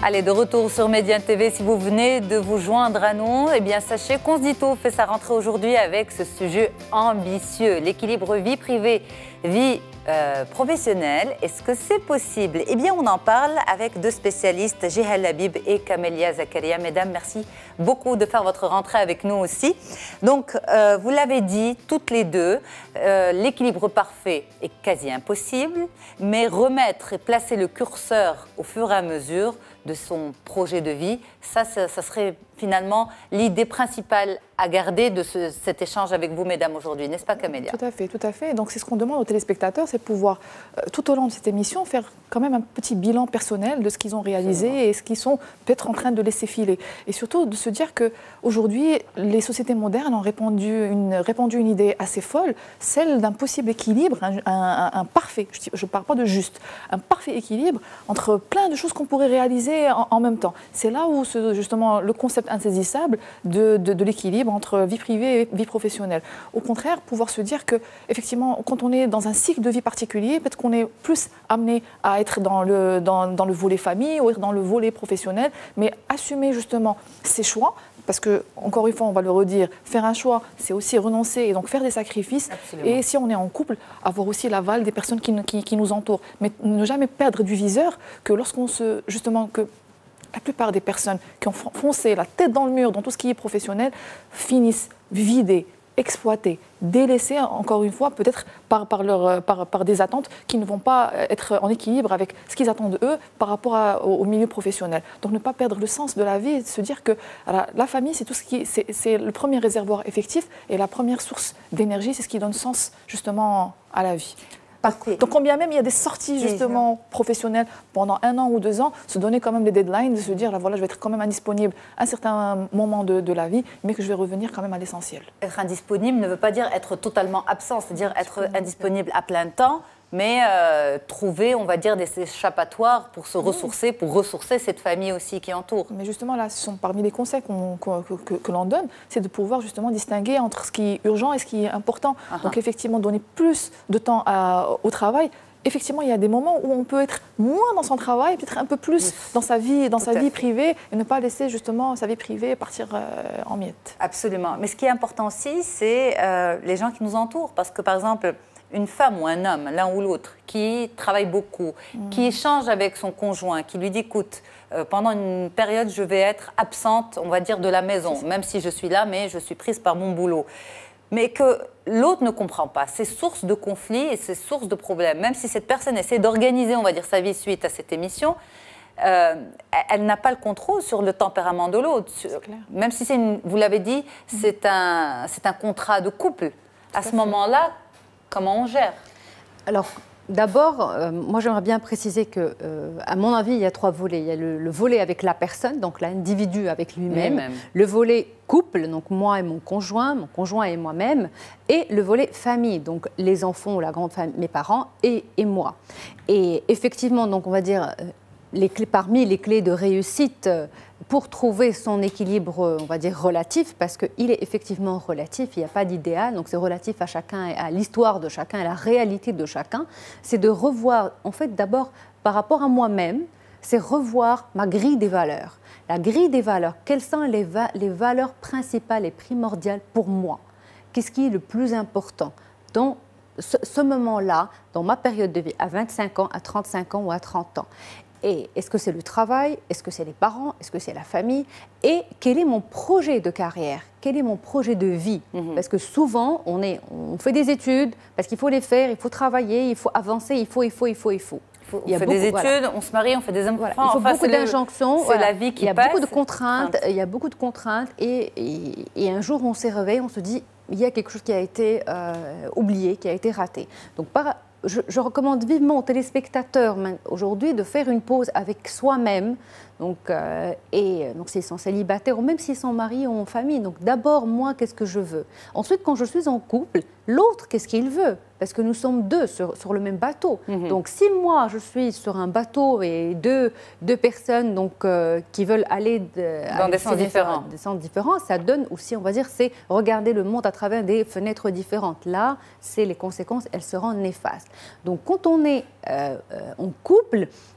Allez, de retour sur Médiane T V, si vous venez de vous joindre à nous, eh bien sachez qu'Onsdito fait sa rentrée aujourd'hui avec ce sujet ambitieux, l'équilibre vie privée, vie euh, professionnelle. Est-ce que c'est possible? Eh bien, on en parle avec deux spécialistes, Jihal Labib et Camélia Zakaria. Mesdames, merci beaucoup de faire votre rentrée avec nous aussi. Donc, euh, vous l'avez dit, toutes les deux, euh, l'équilibre parfait est quasi impossible, mais remettre et placer le curseur au fur et à mesure de son projet de vie, ça, ça, ça serait finalement l'idée principale à garder de ce, cet échange avec vous, mesdames, aujourd'hui, n'est-ce pas, Camélia? Tout à fait, tout à fait. Donc c'est ce qu'on demande aux téléspectateurs, c'est de pouvoir, euh, tout au long de cette émission, faire quand même un petit bilan personnel de ce qu'ils ont réalisé Absolument. Et ce qu'ils sont peut-être en train de laisser filer. Et surtout de se dire qu'aujourd'hui, les sociétés modernes ont répandu une, répandu une idée assez folle, celle d'un possible équilibre, un, un, un parfait, je ne parle pas de juste, un parfait équilibre entre plein de choses qu'on pourrait réaliser en, en même temps. C'est là où ce, justement le concept insaisissable de, de, de l'équilibre entre vie privée et vie professionnelle. Au contraire, pouvoir se dire que, effectivement, quand on est dans un cycle de vie particulier, peut-être qu'on est plus amené à être dans le, dans, dans le volet famille ou dans le volet professionnel, mais assumer justement ses choix. Parce que, encore une fois, on va le redire, faire un choix, c'est aussi renoncer et donc faire des sacrifices. Absolument. Et si on est en couple, avoir aussi l'aval des personnes qui, qui, qui nous entourent. Mais ne jamais perdre du viseur que lorsqu'on se, justement, que la plupart des personnes qui ont foncé la tête dans le mur dans tout ce qui est professionnel finissent vidées, exploitées, délaissées, encore une fois, peut-être par, par, leur, par, par des attentes qui ne vont pas être en équilibre avec ce qu'ils attendent d'eux par rapport à, au, au milieu professionnel. Donc ne pas perdre le sens de la vie et de se dire que la, la famille, c'est tout ce qui, c'est, c'est le premier réservoir effectif et la première source d'énergie, c'est ce qui donne sens justement à la vie. Donc, donc, combien même il y a des sorties justement professionnelles pendant un an ou deux ans, se donner quand même des deadlines, de se dire là voilà, je vais être quand même indisponible à un certain moment de, de la vie, mais que je vais revenir quand même à l'essentiel. Être indisponible ne veut pas dire être totalement absent, c'est-à-dire être indisponible à plein temps, mais euh, trouver, on va dire, des échappatoires pour se ressourcer, pour ressourcer cette famille aussi qui entoure. Mais justement, là, ce sont parmi les conseils qu'on, qu'on, que, que, que l'on donne, c'est de pouvoir justement distinguer entre ce qui est urgent et ce qui est important. Uh-huh. Donc effectivement, donner plus de temps à, au travail. Effectivement, il y a des moments où on peut être moins dans son travail, peut-être un peu plus oui. dans sa vie, dans Tout sa vie privée, et ne pas laisser justement sa vie privée partir euh, en miettes. Absolument. Mais ce qui est important aussi, c'est euh, les gens qui nous entourent. Parce que, par exemple, une femme ou un homme, l'un ou l'autre, qui travaille beaucoup, mmh. qui échange avec son conjoint, qui lui dit, écoute, euh, pendant une période, je vais être absente, on va dire, de la maison, même si je suis là, mais je suis prise par mon boulot. Mais que l'autre ne comprend pas. C'est source de conflits et c'est source de problèmes. Même si cette personne essaie d'organiser, on va dire, sa vie suite à cette émission, euh, elle n'a pas le contrôle sur le tempérament de l'autre. Même si c'est, une, vous l'avez dit, mmh. c'est un, c'est un contrat de couple. Tout à ce moment-là, comment on gère? Alors, d'abord, euh, moi j'aimerais bien préciser que, euh, à mon avis, il y a trois volets. Il y a le, le volet avec la personne, donc l'individu avec lui-même, lui-même. Le volet couple, donc moi et mon conjoint, mon conjoint et moi-même, et le volet famille, donc les enfants ou la grande famille, mes parents et, et moi. Et effectivement, donc on va dire, les clés, parmi les clés de réussite pour trouver son équilibre, on va dire, relatif, parce qu'il est effectivement relatif, il n'y a pas d'idéal, donc c'est relatif à chacun, à l'histoire de chacun, à la réalité de chacun, c'est de revoir, en fait, d'abord, par rapport à moi-même, c'est revoir ma grille des valeurs. La grille des valeurs, quelles sont les, va- les valeurs principales et primordiales pour moi? Qu'est-ce qui est le plus important dans ce, ce moment-là, dans ma période de vie, à vingt-cinq ans, à trente-cinq ans ou à trente ans? Et est-ce que c'est le travail? Est-ce que c'est les parents? Est-ce que c'est la famille? Et quel est mon projet de carrière? Quel est mon projet de vie? Mmh. Parce que souvent, on, est, on fait des études, parce qu'il faut les faire, il faut travailler, il faut avancer, il faut, il faut, il faut, il faut. Il faut, on fait beaucoup, des études, voilà. On se marie, on fait des enfants. Voilà. Il faut enfin, beaucoup d'injonctions. C'est voilà. la vie qui il y a passe. Beaucoup de contraintes, il y a beaucoup de contraintes. Et, et, et un jour, on s'est réveillé, on se dit, il y a quelque chose qui a été euh, oublié, qui a été raté. Donc, par, je, je recommande vivement aux téléspectateurs aujourd'hui de faire une pause avec soi-même. Donc, euh, et donc s'ils sont célibataires ou même s'ils sont mariés ou en famille. Donc d'abord, moi, qu'est-ce que je veux? Ensuite, quand je suis en couple, l'autre, qu'est-ce qu'il veut? Parce que nous sommes deux sur, sur le même bateau. Mm-hmm. Donc si moi, je suis sur un bateau et deux, deux personnes donc, euh, qui veulent aller de, dans des sens différents. des sens différents, ça donne aussi, on va dire, c'est regarder le monde à travers des fenêtres différentes. Là, c'est les conséquences, elles seront néfastes. Donc quand on est euh, euh, en couple,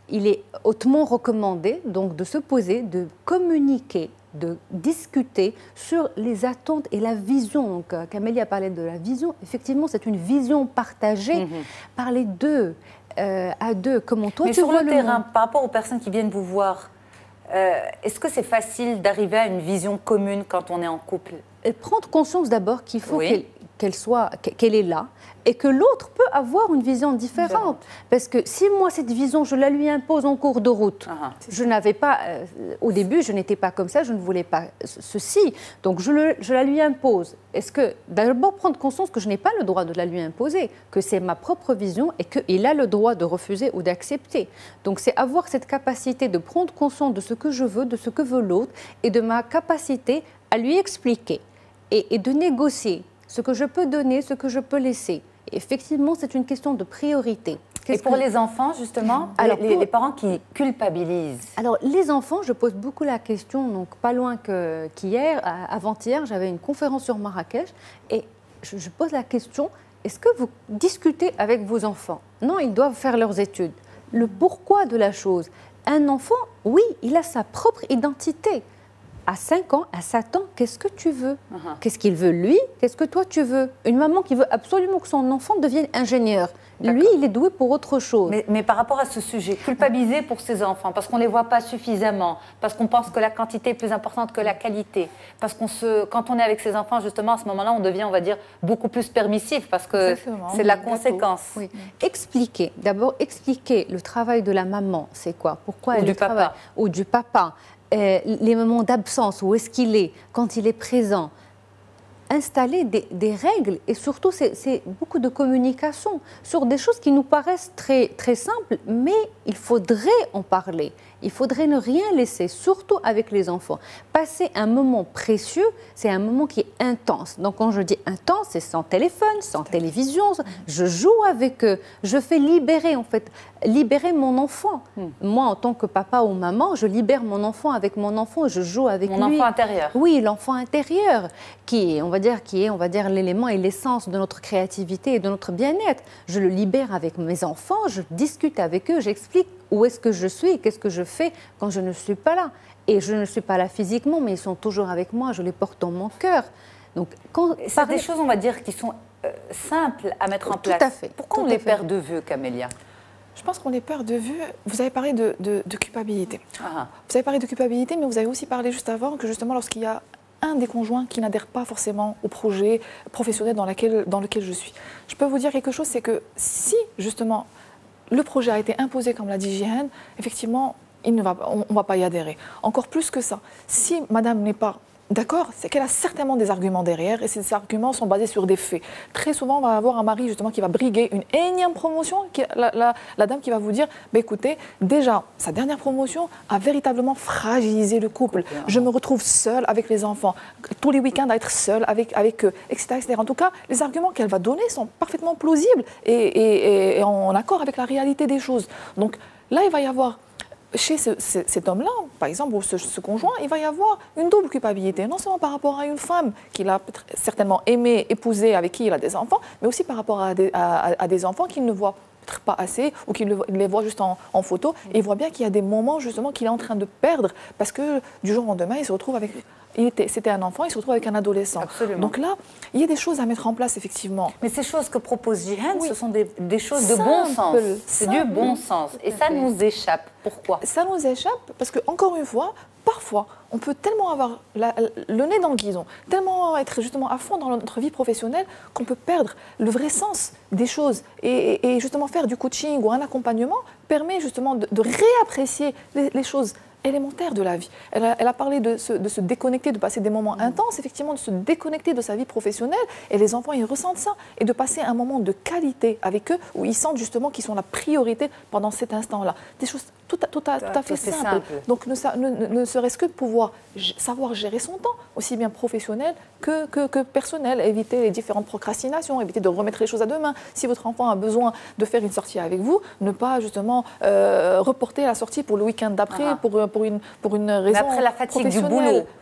il est hautement recommandé donc, de se poser, de communiquer, de discuter sur les attentes et la vision. Donc, Camélie a parlé de la vision. Effectivement, c'est une vision partagée mmh. par les deux, euh, à deux. Comment toi, Mais tu sur vois le, le terrain, monde. par rapport aux personnes qui viennent vous voir, euh, est-ce que c'est facile d'arriver à une vision commune quand on est en couple? Et prendre conscience d'abord qu'il faut oui. qu'elle, qu'elle soit, qu'elle est là, et que l'autre peut avoir une vision différente. différente. Parce que si moi, cette vision, je la lui impose en cours de route, uh-huh. je n'avais pas, euh, au début, je n'étais pas comme ça, je ne voulais pas ceci, donc je, le, je la lui impose. Est-ce que, d'abord, prendre conscience que je n'ai pas le droit de la lui imposer, que c'est ma propre vision et qu'il a le droit de refuser ou d'accepter. Donc, c'est avoir cette capacité de prendre conscience de ce que je veux, de ce que veut l'autre, et de ma capacité à lui expliquer et, et de négocier ce que je peux donner, ce que je peux laisser. Et effectivement, c'est une question de priorité. Qu'est-ce et pour que... les enfants, justement, alors, les, pour... les parents qui culpabilisent? Alors, les enfants, je pose beaucoup la question, donc pas loin que, qu'hier, avant-hier, j'avais une conférence sur Marrakech, et je, je pose la question, est-ce que vous discutez avec vos enfants? Non, ils doivent faire leurs études. Le pourquoi de la chose. Un enfant, oui, il a sa propre identité. À cinq ans, à sept ans, qu'est-ce que tu veux? uh-huh. Qu'est-ce qu'il veut lui? Qu'est-ce que toi tu veux? Une maman qui veut absolument que son enfant devienne ingénieur. D'accord. Lui, il est doué pour autre chose. Mais, mais par rapport à ce sujet, culpabiliser pour ses enfants, parce qu'on ne les voit pas suffisamment, parce qu'on pense que la quantité est plus importante que la qualité, parce qu'on se, quand on est avec ses enfants, justement, à ce moment-là, on devient, on va dire, beaucoup plus permissif, parce que Exactement. c'est la conséquence. Oui. Expliquer, d'abord, expliquer le travail de la maman, c'est quoi? Pourquoi Ou elle du travaille? papa. Ou du papa. Euh, les moments d'absence, où est-ce qu'il est, quand il est présent. Installer des, des règles et surtout, c'est, c'est beaucoup de communication sur des choses qui nous paraissent très, très simples, mais il faudrait en parler. Il faudrait ne rien laisser, surtout avec les enfants. Passer un moment précieux, c'est un moment qui est intense. Donc, quand je dis intense, c'est sans téléphone, sans télévision. Je joue avec eux. Je fais libérer, en fait, libérer mon enfant. Hmm. Moi, en tant que papa ou maman, je libère mon enfant avec mon enfant. Je joue avec mon lui. Mon enfant intérieur. Oui, l'enfant intérieur, qui est, on va dire, qui est, on va dire, l'élément et l'essence de notre créativité et de notre bien-être. Je le libère avec mes enfants. Je discute avec eux. J'explique où est-ce que je suis et qu'est-ce que je fais quand je ne suis pas là. Et je ne suis pas là physiquement, mais ils sont toujours avec moi, je les porte dans mon cœur. Donc, quand c'est parler... des choses, on va dire, qui sont euh, simples à mettre en Tout place. À fait. Pourquoi Tout on les perd de vue, Camélia? Je pense qu'on les perd de vue. Vous avez parlé de, de, de culpabilité. Ah. Vous avez parlé de culpabilité, mais vous avez aussi parlé juste avant que justement lorsqu'il y a un des conjoints qui n'adhère pas forcément au projet professionnel dans, laquelle, dans lequel je suis. Je peux vous dire quelque chose, c'est que si justement le projet a été imposé, comme l'a dit Jihan, effectivement, il ne va, on ne va pas y adhérer. Encore plus que ça, si madame n'est pas d'accord, c'est qu'elle a certainement des arguments derrière et ces arguments sont basés sur des faits. Très souvent, on va avoir un mari justement qui va briguer une énième promotion, qui, la, la, la dame qui va vous dire, bah, écoutez, déjà, sa dernière promotion a véritablement fragilisé le couple. Je me retrouve seule avec les enfants, tous les week-ends à être seule avec, avec eux, et cetera, et cetera. En tout cas, les arguments qu'elle va donner sont parfaitement plausibles et, et, et en accord avec la réalité des choses. Donc là, il va y avoir chez ce, ce, cet homme-là, par exemple, ou ce, ce conjoint, il va y avoir une double culpabilité, non seulement par rapport à une femme qu'il a certainement aimée, épousée, avec qui il a des enfants, mais aussi par rapport à des, à, à des enfants qu'il ne voit peut-être pas assez ou qu'il les voit juste en, en photo. Et il voit bien qu'il y a des moments justement qu'il est en train de perdre parce que du jour au lendemain, il se retrouve avec... Il était, c'était un enfant, il se retrouve avec un adolescent. Absolument. Donc là, il y a des choses à mettre en place, effectivement. Mais ces choses que propose Jihan, oui. ce sont des, des choses simple, de bon sens. C'est simple. du bon sens. Et ça nous échappe. Pourquoi? Ça nous échappe parce que, encore une fois, parfois, on peut tellement avoir la, le nez dans le guidon, tellement être justement à fond dans notre vie professionnelle qu'on peut perdre le vrai sens des choses. Et, et, et justement, faire du coaching ou un accompagnement permet justement de, de réapprécier les, les choses élémentaire de la vie. Elle a, elle a parlé de se, de se déconnecter, de passer des moments intenses, effectivement, de se déconnecter de sa vie professionnelle. Et les enfants, ils ressentent ça. Et de passer un moment de qualité avec eux, où ils sentent justement qu'ils sont la priorité pendant cet instant-là. Des choses tout à, tout à, tout à fait simples. Simple. Donc, ne, ne, ne serait-ce que de pouvoir savoir gérer son temps, aussi bien professionnel que, que, que personnel. Éviter les différentes procrastinations, éviter de remettre les choses à demain. Si votre enfant a besoin de faire une sortie avec vous, ne pas justement euh, reporter la sortie pour le week-end d'après, uh-huh. pour pour une, pour une raison Mais après la fatigue du boulot,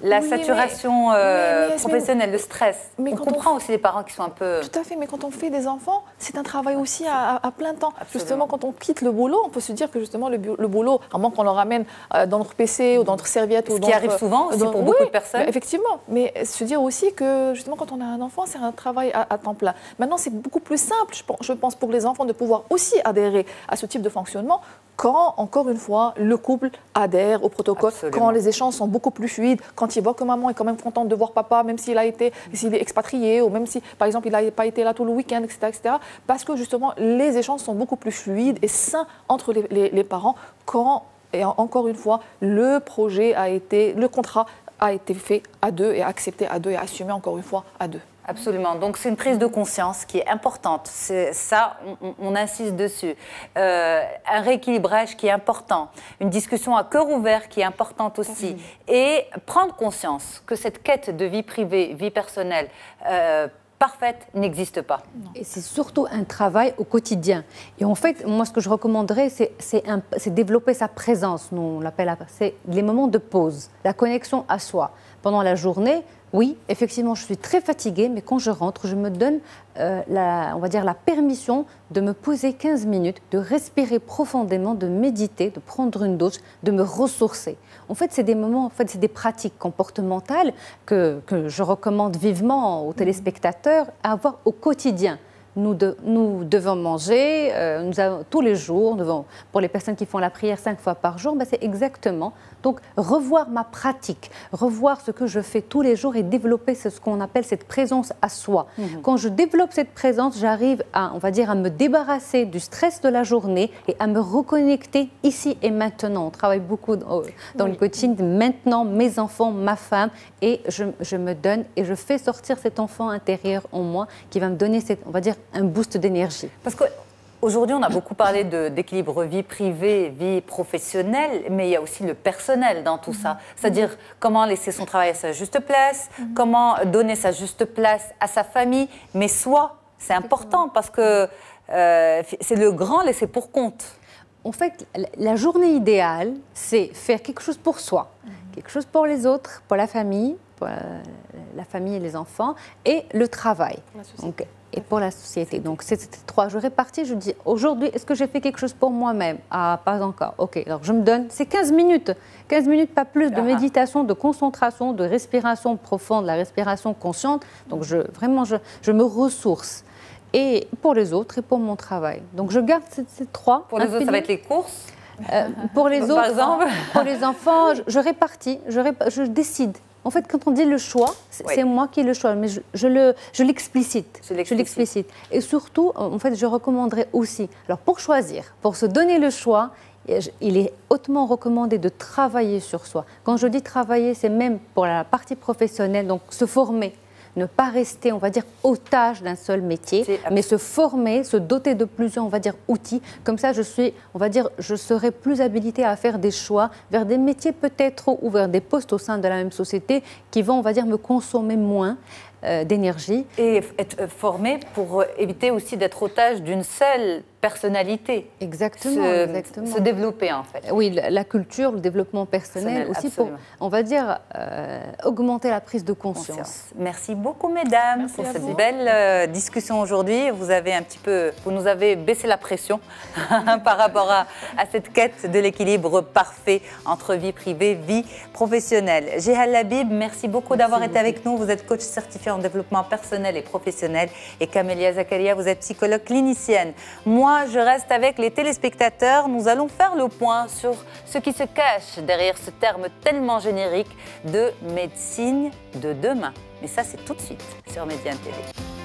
La Oui, saturation mais, euh, mais, mais, professionnelle, le stress. Mais on comprend on... aussi les parents qui sont un peu... Tout à fait, mais quand on fait des enfants, c'est un travail aussi à, à, à plein temps. Absolument. Justement, quand on quitte le boulot, on peut se dire que justement le, le boulot, à moins qu'on le ramène euh, dans notre P C ou dans notre serviette... Ce ou dans qui notre, arrive souvent aussi dans, pour oui, beaucoup de personnes. Effectivement, mais se dire aussi que justement quand on a un enfant, c'est un travail à, à temps plein. Maintenant, c'est beaucoup plus simple, je pense, je pense, pour les enfants de pouvoir aussi adhérer à ce type de fonctionnement quand, encore une fois, le couple adhère au protocole, Absolument. Quand les échanges sont beaucoup plus fluides, quand il voit que maman est quand même contente de voir papa, même s'il a été, s'il est expatrié, ou même si, par exemple, il n'a pas été là tout le week-end, et cetera, et cetera. Parce que, justement, les échanges sont beaucoup plus fluides et sains entre les, les, les parents quand, et encore une fois, le projet a été, le contrat a été fait à deux et accepté à deux et assumé, encore une fois, à deux. Absolument. Donc, c'est une prise de conscience qui est importante. C'est ça, on, on insiste dessus. Euh, un rééquilibrage qui est important. Une discussion à cœur ouvert qui est importante aussi. Et prendre conscience que cette quête de vie privée, vie personnelle, euh, parfaite n'existe pas. Et c'est surtout un travail au quotidien. Et en fait, moi, ce que je recommanderais, c'est développer sa présence. Nous, on l'appelle, c'est les moments de pause, la connexion à soi. Pendant la journée, oui, effectivement, je suis très fatiguée, mais quand je rentre, je me donne euh, la, on va dire, la permission de me poser quinze minutes, de respirer profondément, de méditer, de prendre une douche, de me ressourcer. En fait, c'est des moments, en fait, c'est des pratiques comportementales que, que je recommande vivement aux téléspectateurs à avoir au quotidien. Nous, de, nous devons manger euh, nous avons, tous les jours. Nous devons, pour les personnes qui font la prière cinq fois par jour, ben c'est exactement. Donc, revoir ma pratique, revoir ce que je fais tous les jours et développer ce qu'on appelle cette présence à soi. Mmh. Quand je développe cette présence, j'arrive à, on va dire, à me débarrasser du stress de la journée et à me reconnecter ici et maintenant. On travaille beaucoup dans, dans oui. le coaching, maintenant, mes enfants, ma femme, et je, je me donne et je fais sortir cet enfant intérieur en moi qui va me donner, cette, on va dire, un boost d'énergie. Parce qu'aujourd'hui, on a beaucoup parlé d'équilibre vie privée, vie professionnelle, mais il y a aussi le personnel dans tout ça. C'est-à-dire comment laisser son travail à sa juste place, comment donner sa juste place à sa famille, mais soi, c'est important parce que euh, c'est le grand laisser pour compte. En fait, la journée idéale, c'est faire quelque chose pour soi, quelque chose pour les autres, pour la famille, pour la, la famille et les enfants, et le travail. Donc, et pour la société. Donc, c'est trois. Je répartis, je dis, aujourd'hui, est-ce que j'ai fait quelque chose pour moi-même? Ah, pas encore. OK, alors je me donne, c'est quinze minutes. quinze minutes, pas plus, de méditation, de concentration, de respiration profonde, la respiration consciente. Donc, je, vraiment, je, je me ressource. Et pour les autres et pour mon travail. Donc, je garde ces, ces trois. Pour les autres, ça va être les courses euh, Pour les Par autres, exemple. Pour les enfants, je, je répartis, je, rép je décide. En fait, quand on dit le choix, c'est oui. moi qui le choix, mais je, je l'explicite. Je l'explicite. Et surtout, en fait, je recommanderais aussi, alors pour choisir, pour se donner le choix, il est hautement recommandé de travailler sur soi. Quand je dis travailler, c'est même pour la partie professionnelle, donc se former. Ne pas rester, on va dire, otage d'un seul métier, mais se former, se doter de plusieurs, on va dire, outils. Comme ça, je suis, on va dire, je serai plus habilitée à faire des choix vers des métiers peut-être ou vers des postes au sein de la même société qui vont, on va dire, me consommer moins euh, d'énergie. Et être formé pour éviter aussi d'être otage d'une seule personnalité. Exactement, se, exactement. Se développer, en fait. Oui, la, la culture, le développement personnel, personnel aussi absolument. Pour, on va dire, euh, augmenter la prise de conscience. conscience. Merci beaucoup, mesdames, Merci pour cette vous. belle euh, discussion aujourd'hui. Vous avez un petit peu, vous nous avez baissé la pression par rapport à, à cette quête de l'équilibre parfait entre vie privée, vie professionnelle. Jehal Labib, merci beaucoup d'avoir été avec nous. Vous êtes coach certifié en développement personnel et professionnel. Et Camélia Zakaria, vous êtes psychologue clinicienne. Moi, je reste avec les téléspectateurs. Nous allons faire le point sur ce qui se cache derrière ce terme tellement générique de médecine de demain. Mais ça, c'est tout de suite sur Mediane T V.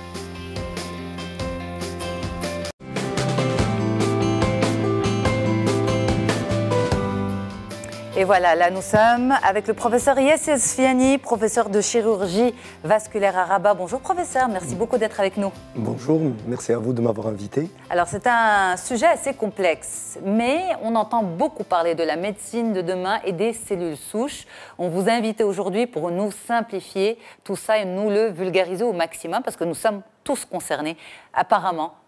Et voilà, là nous sommes avec le professeur Yassir Sfiani, professeur de chirurgie vasculaire à Rabat. Bonjour professeur, merci beaucoup d'être avec nous. Bonjour, merci à vous de m'avoir invité. Alors c'est un sujet assez complexe, mais on entend beaucoup parler de la médecine de demain et des cellules souches. On vous a invité aujourd'hui pour nous simplifier tout ça et nous le vulgariser au maximum parce que nous sommes tous concernés apparemment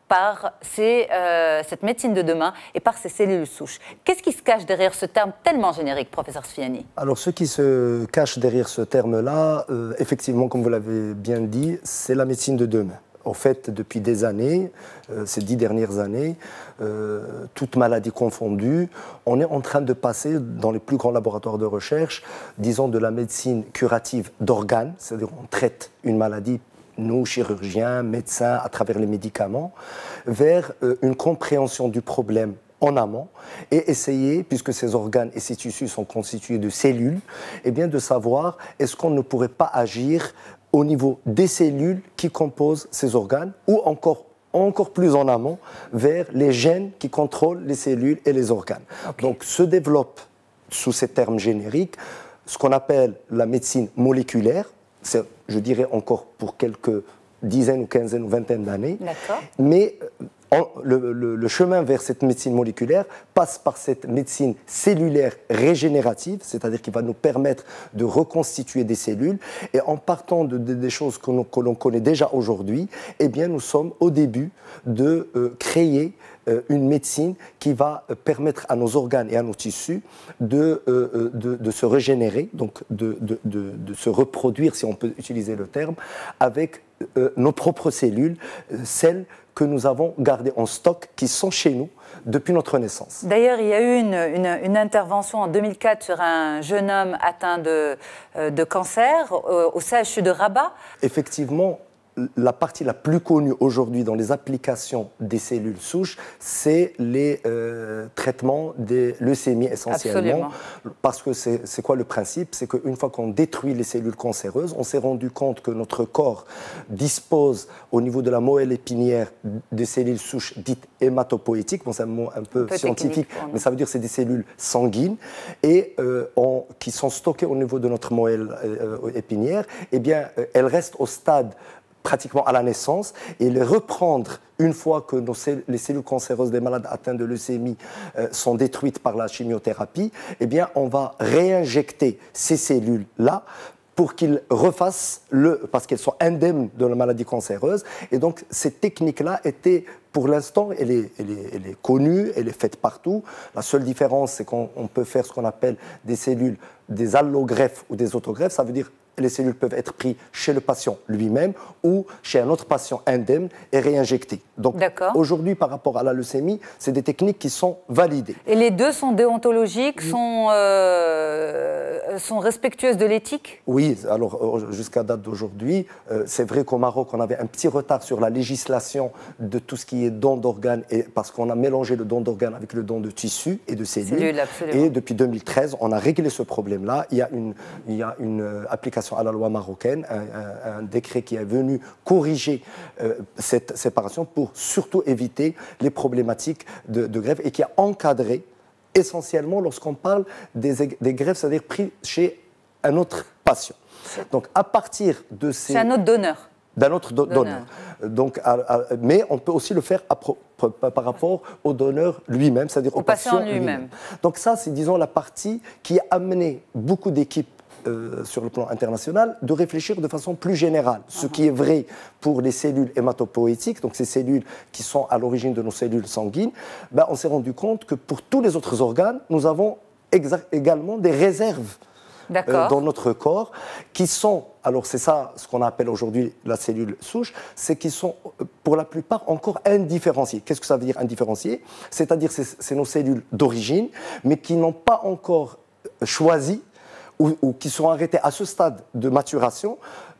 par ces, euh, cette médecine de demain et par ces cellules souches. Qu'est-ce qui se cache derrière ce terme tellement générique, professeur Sfiani? Alors, ce qui se cache derrière ce terme-là, euh, effectivement, comme vous l'avez bien dit, c'est la médecine de demain. En fait, depuis des années, euh, ces dix dernières années, euh, toutes maladies confondues, on est en train de passer dans les plus grands laboratoires de recherche, disons de la médecine curative d'organes, c'est-à-dire on traite une maladie, nous, chirurgiens, médecins, à travers les médicaments, vers euh, une compréhension du problème en amont et essayer, puisque ces organes et ces tissus sont constitués de cellules, eh bien de savoir est-ce qu'on ne pourrait pas agir au niveau des cellules qui composent ces organes, ou encore, encore plus en amont, vers les gènes qui contrôlent les cellules et les organes. Okay. Donc se développe, sous ces termes génériques, ce qu'on appelle la médecine moléculaire, c'est, je dirais encore pour quelques dizaines ou quinzaines ou vingtaines d'années, mais en, le, le, le chemin vers cette médecine moléculaire passe par cette médecine cellulaire régénérative, c'est-à-dire qui va nous permettre de reconstituer des cellules. Et en partant de, de, des choses que, nous, que l'on connaît déjà aujourd'hui, eh bien, nous sommes au début de euh, créer euh, une médecine qui va permettre à nos organes et à nos tissus de, euh, de, de se régénérer, donc de, de, de, de se reproduire, si on peut utiliser le terme, avec euh, nos propres cellules, euh, celles que nous avons gardées en stock, qui sont chez nous depuis notre naissance. D'ailleurs, il y a eu une, une, une intervention en deux mille quatre sur un jeune homme atteint de, de cancer euh, au C H U de Rabat. Effectivement, la partie la plus connue aujourd'hui dans les applications des cellules souches, c'est les euh, traitements des leucémies essentiellement. Absolument. Parce que c'est, c'est quoi le principe? C'est qu'une fois qu'on détruit les cellules cancéreuses, on s'est rendu compte que notre corps dispose au niveau de la moelle épinière des cellules souches dites hématopoïétiques. Bon, c'est un mot un peu, un peu scientifique, mais ça veut dire que c'est des cellules sanguines et euh, on, qui sont stockées au niveau de notre moelle euh, épinière. Eh bien, euh, elles restent au stade pratiquement à la naissance, et les reprendre une fois que nos cellules, les cellules cancéreuses des malades atteints de leucémie euh, sont détruites par la chimiothérapie, eh bien, on va réinjecter ces cellules-là pour qu'ils refassent le... parce qu'elles sont indemnes de la maladie cancéreuse. Et donc, cette technique-là était, pour l'instant, elle est, elle est, elle est connue, elle est faite partout. La seule différence, c'est qu'on on peut faire ce qu'on appelle des cellules, des allogreffes ou des autogreffes. Ça veut dire les cellules peuvent être prises chez le patient lui-même ou chez un autre patient indemne et réinjectées. Donc aujourd'hui, par rapport à la leucémie, c'est des techniques qui sont validées. Et les deux sont déontologiques, oui. sont, euh, sont respectueuses de l'éthique? Oui, alors jusqu'à date d'aujourd'hui, euh, c'est vrai qu'au Maroc, on avait un petit retard sur la législation de tout ce qui est don d'organes, et, parce qu'on a mélangé le don d'organes avec le don de tissus et de cellules. Cellules, absolument. Et depuis deux mille treize, on a réglé ce problème-là. Il y a une, il y a une euh, application à la loi marocaine, un, un, un décret qui est venu corriger euh, cette séparation pour surtout éviter les problématiques de, de greffe et qui a encadré essentiellement lorsqu'on parle des, des greffes, c'est-à-dire pris chez un autre patient. Donc à partir de ces... C'est un autre donneur. D'un autre do- donneur. donneur. Donc, à, à, mais on peut aussi le faire à pro, par rapport au donneur lui-même, c'est-à-dire au, au patient, patient lui-même. lui-même. Donc ça, c'est disons la partie qui a amené beaucoup d'équipes Euh, sur le plan international, de réfléchir de façon plus générale. Ce qui est vrai pour les cellules hématopoïétiques, donc ces cellules qui sont à l'origine de nos cellules sanguines, ben, on s'est rendu compte que pour tous les autres organes, nous avons exa- également des réserves euh, dans notre corps qui sont, alors c'est ça ce qu'on appelle aujourd'hui la cellule souche, c'est qu'ils sont pour la plupart encore indifférenciés. Qu'est-ce que ça veut dire indifférenciés? C'est-à-dire c'est, c'est nos cellules d'origine, mais qui n'ont pas encore choisi Ou, ou qui sont arrêtés à ce stade de maturation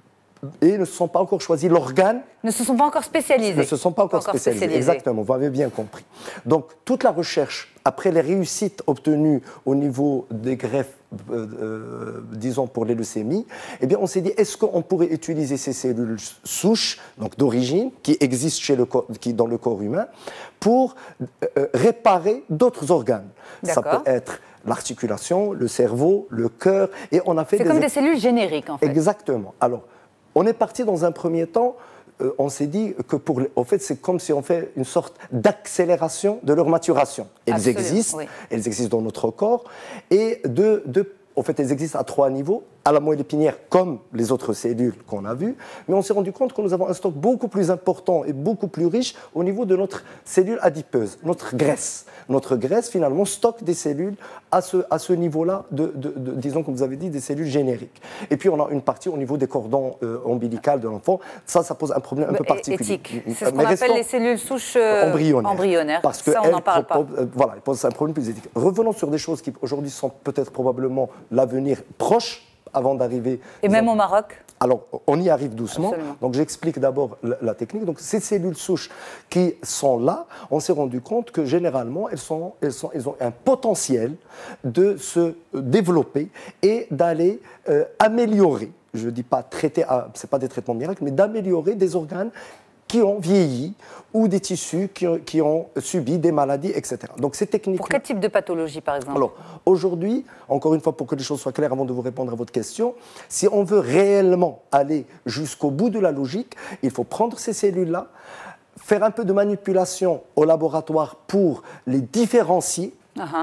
et ne se sont pas encore choisis l'organe. Ne se sont pas encore spécialisés. Ne se sont pas encore, pas encore spécialisés. spécialisés. Exactement, vous avez bien compris. Donc, toute la recherche, après les réussites obtenues au niveau des greffes, euh, euh, disons pour les leucémies, eh bien, on s'est dit, est-ce qu'on pourrait utiliser ces cellules souches, donc d'origine, qui existent chez le corps, qui, dans le corps humain, pour euh, réparer d'autres organes. Ça peut être l'articulation, le cerveau, le cœur, et on a fait C'est des... comme des cellules génériques, en fait. Exactement. Alors, on est parti dans un premier temps, euh, on s'est dit que pour... En fait, c'est comme si on fait une sorte d'accélération de leur maturation. Elles Absolument, existent, oui. elles existent dans notre corps, et de, de, en fait, elles existent à trois niveaux, à la moelle épinière comme les autres cellules qu'on a vues, mais on s'est rendu compte que nous avons un stock beaucoup plus important et beaucoup plus riche au niveau de notre cellule adipeuse, notre graisse. Notre graisse, finalement, stocke des cellules à ce, à ce niveau-là, de, de, de, disons, comme vous avez dit, des cellules génériques. Et puis, on a une partie au niveau des cordons euh, ombilicales de l'enfant. Ça, ça pose un problème un peu particulier. Éthique. C'est ce qu'on appelle les cellules souches euh, embryonnaires. embryonnaires. Parce que ça, on n'en parle pas. Euh, voilà, il pose un problème plus éthique. Revenons sur des choses qui, aujourd'hui, sont peut-être probablement l'avenir proche, avant d'arriver... Et même au Maroc? Alors, on y arrive doucement. Absolument. Donc, j'explique d'abord la, la technique. Donc, ces cellules souches qui sont là, on s'est rendu compte que généralement, elles, sont, elles, sont, elles ont un potentiel de se développer et d'aller euh, améliorer, je ne dis pas traiter, ah, ce n'est pas des traitements miracles, mais d'améliorer des organes qui ont vieilli ou des tissus qui ont, qui ont subi des maladies, et cetera. Donc, ces techniques... Pour quel type de pathologie, par exemple? Alors, aujourd'hui, encore une fois, pour que les choses soient claires avant de vous répondre à votre question, si on veut réellement aller jusqu'au bout de la logique, il faut prendre ces cellules-là, faire un peu de manipulation au laboratoire pour les différencier uh-huh.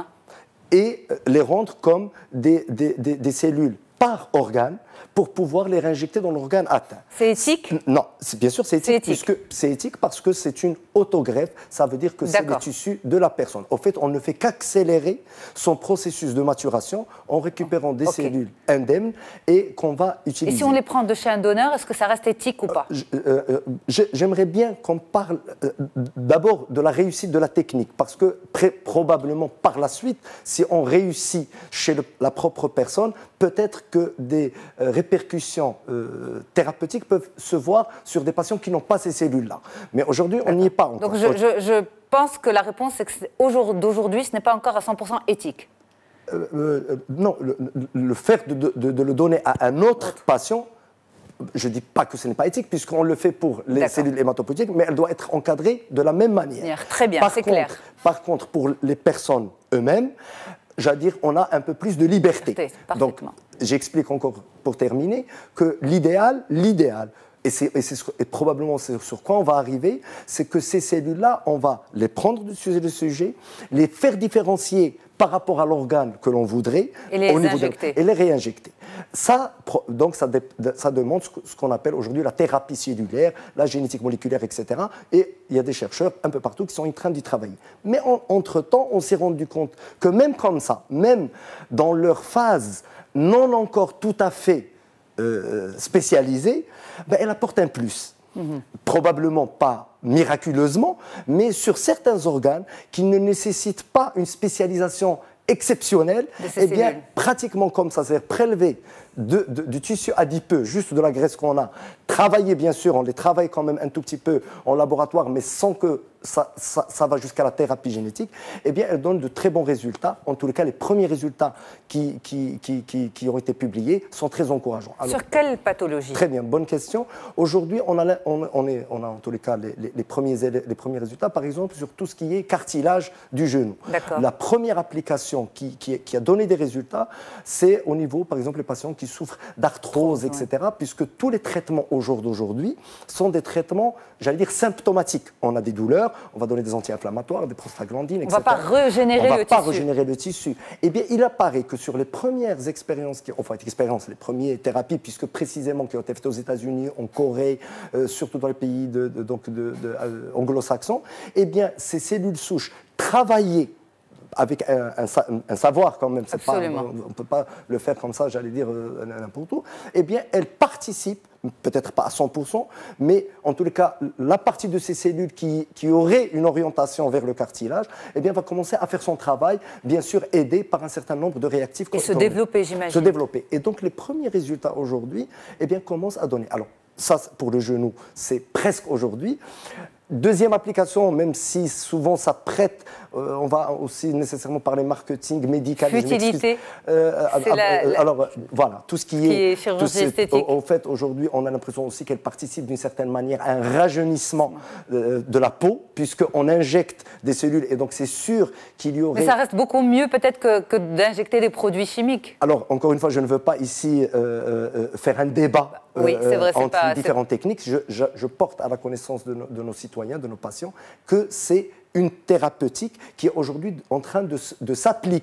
et les rendre comme des, des, des, des cellules par organe, pour pouvoir les réinjecter dans l'organe atteint. C'est éthique? Non, bien sûr c'est éthique, éthique. puisque c'est éthique parce que c'est une autogreffe, ça veut dire que c'est le tissu de la personne. Au fait, on ne fait qu'accélérer son processus de maturation en récupérant des okay. cellules indemnes et qu'on va utiliser. Et si on les prend de chez un donneur, est-ce que ça reste éthique ou pas? euh, euh, J'aimerais bien qu'on parle euh, d'abord de la réussite de la technique, parce que probablement par la suite, si on réussit chez le, la propre personne, peut-être que des euh, répercussions euh, thérapeutiques peuvent se voir sur des patients qui n'ont pas ces cellules-là. Mais aujourd'hui, on n'y est pas encore. Donc je, je, je pense que la réponse, c'est qu'aujourd'hui, ce n'est pas encore à cent pour cent éthique. Euh, euh, non, le, le fait de, de, de le donner à un autre patient, je ne dis pas que ce n'est pas éthique, puisqu'on le fait pour les cellules hématopoïétiques, mais elle doit être encadrée de la même manière. Très bien, c'est clair. Par contre, pour les personnes eux-mêmes, j'allais dire, on a un peu plus de liberté. Donc, j'explique encore pour terminer que l'idéal, l'idéal, et, c'est, et, c'est, et probablement c'est sur quoi on va arriver, c'est que ces cellules-là, on va les prendre sur le sujet, les faire différencier par rapport à l'organe que l'on voudrait, et les au niveau injecter. De, et les réinjecter. Ça, donc, ça, ça demande ce qu'on appelle aujourd'hui la thérapie cellulaire, la génétique moléculaire, et cetera. Et il y a des chercheurs un peu partout qui sont en train d'y travailler. Mais en, entre-temps, on s'est rendu compte que même comme ça, même dans leur phase non encore tout à fait euh, spécialisée, ben, elle apporte un plus. Mmh. Probablement pas miraculeusement, mais sur certains organes qui ne nécessitent pas une spécialisation exceptionnelle, eh bien, pratiquement comme ça, c'est-à-dire prélever de, de, du tissu adipeux, juste de la graisse qu'on a, travailler bien sûr, on les travaille quand même un tout petit peu en laboratoire, mais sans que ça, ça, ça va jusqu'à la thérapie génétique, eh bien, elle donne de très bons résultats. En tous les cas, les premiers résultats qui, qui, qui, qui, qui ont été publiés sont très encourageants. Alors, sur quelle pathologie? Très bien, bonne question. Aujourd'hui, on a, on, on, est, on a en tous les cas les, les, les, premiers, les premiers résultats, par exemple, sur tout ce qui est cartilage du genou. La première application qui, qui, qui a donné des résultats, c'est au niveau, par exemple, les patients qui souffrent d'arthrose, et cetera, puisque tous les traitements au jour d'aujourd'hui sont des traitements, j'allais dire, symptomatiques. On a des douleurs, on va donner des anti-inflammatoires, des prostaglandines, et cetera. On ne va pas régénérer on le va pas tissu. régénérer le tissu. Eh bien, il apparaît que sur les premières expériences, qui, enfin, expériences, les premières thérapies, puisque précisément qui ont été faites aux États-Unis, en Corée, euh, surtout dans les pays de, de, donc de, de, euh, anglo-saxons, eh bien, ces cellules souches travaillées avec un, un, un savoir quand même, c'est pas, on ne peut pas le faire comme ça, j'allais dire euh, n'importe où, eh bien, elles participent, peut-être pas à cent pour cent, mais en tous les cas, la partie de ces cellules qui, qui aurait une orientation vers le cartilage, eh bien, va commencer à faire son travail, bien sûr aidée par un certain nombre de réactifs. Et se développer, j'imagine. Se développer. Et donc, les premiers résultats aujourd'hui, eh bien, commencent à donner. Alors, ça, pour le genou, c'est presque aujourd'hui. Deuxième application, même si souvent ça prête, euh, on va aussi nécessairement parler marketing médical. Futilité. Euh, c'est la, la, alors euh, voilà, tout ce qui, qui est, est chirurgie esthétique. En fait, aujourd'hui, on a l'impression aussi qu'elle participe d'une certaine manière à un rajeunissement euh, de la peau, puisqu'on injecte des cellules, et donc c'est sûr qu'il y aurait. Mais ça reste beaucoup mieux peut-être que, que d'injecter des produits chimiques. Alors encore une fois, je ne veux pas ici euh, euh, faire un débat. Oui, c'est vrai, c'est entre pas, différentes techniques, je, je, je porte à la connaissance de nos, de nos citoyens, de nos patients, que c'est une thérapeutique qui est aujourd'hui en train de, de s'appliquer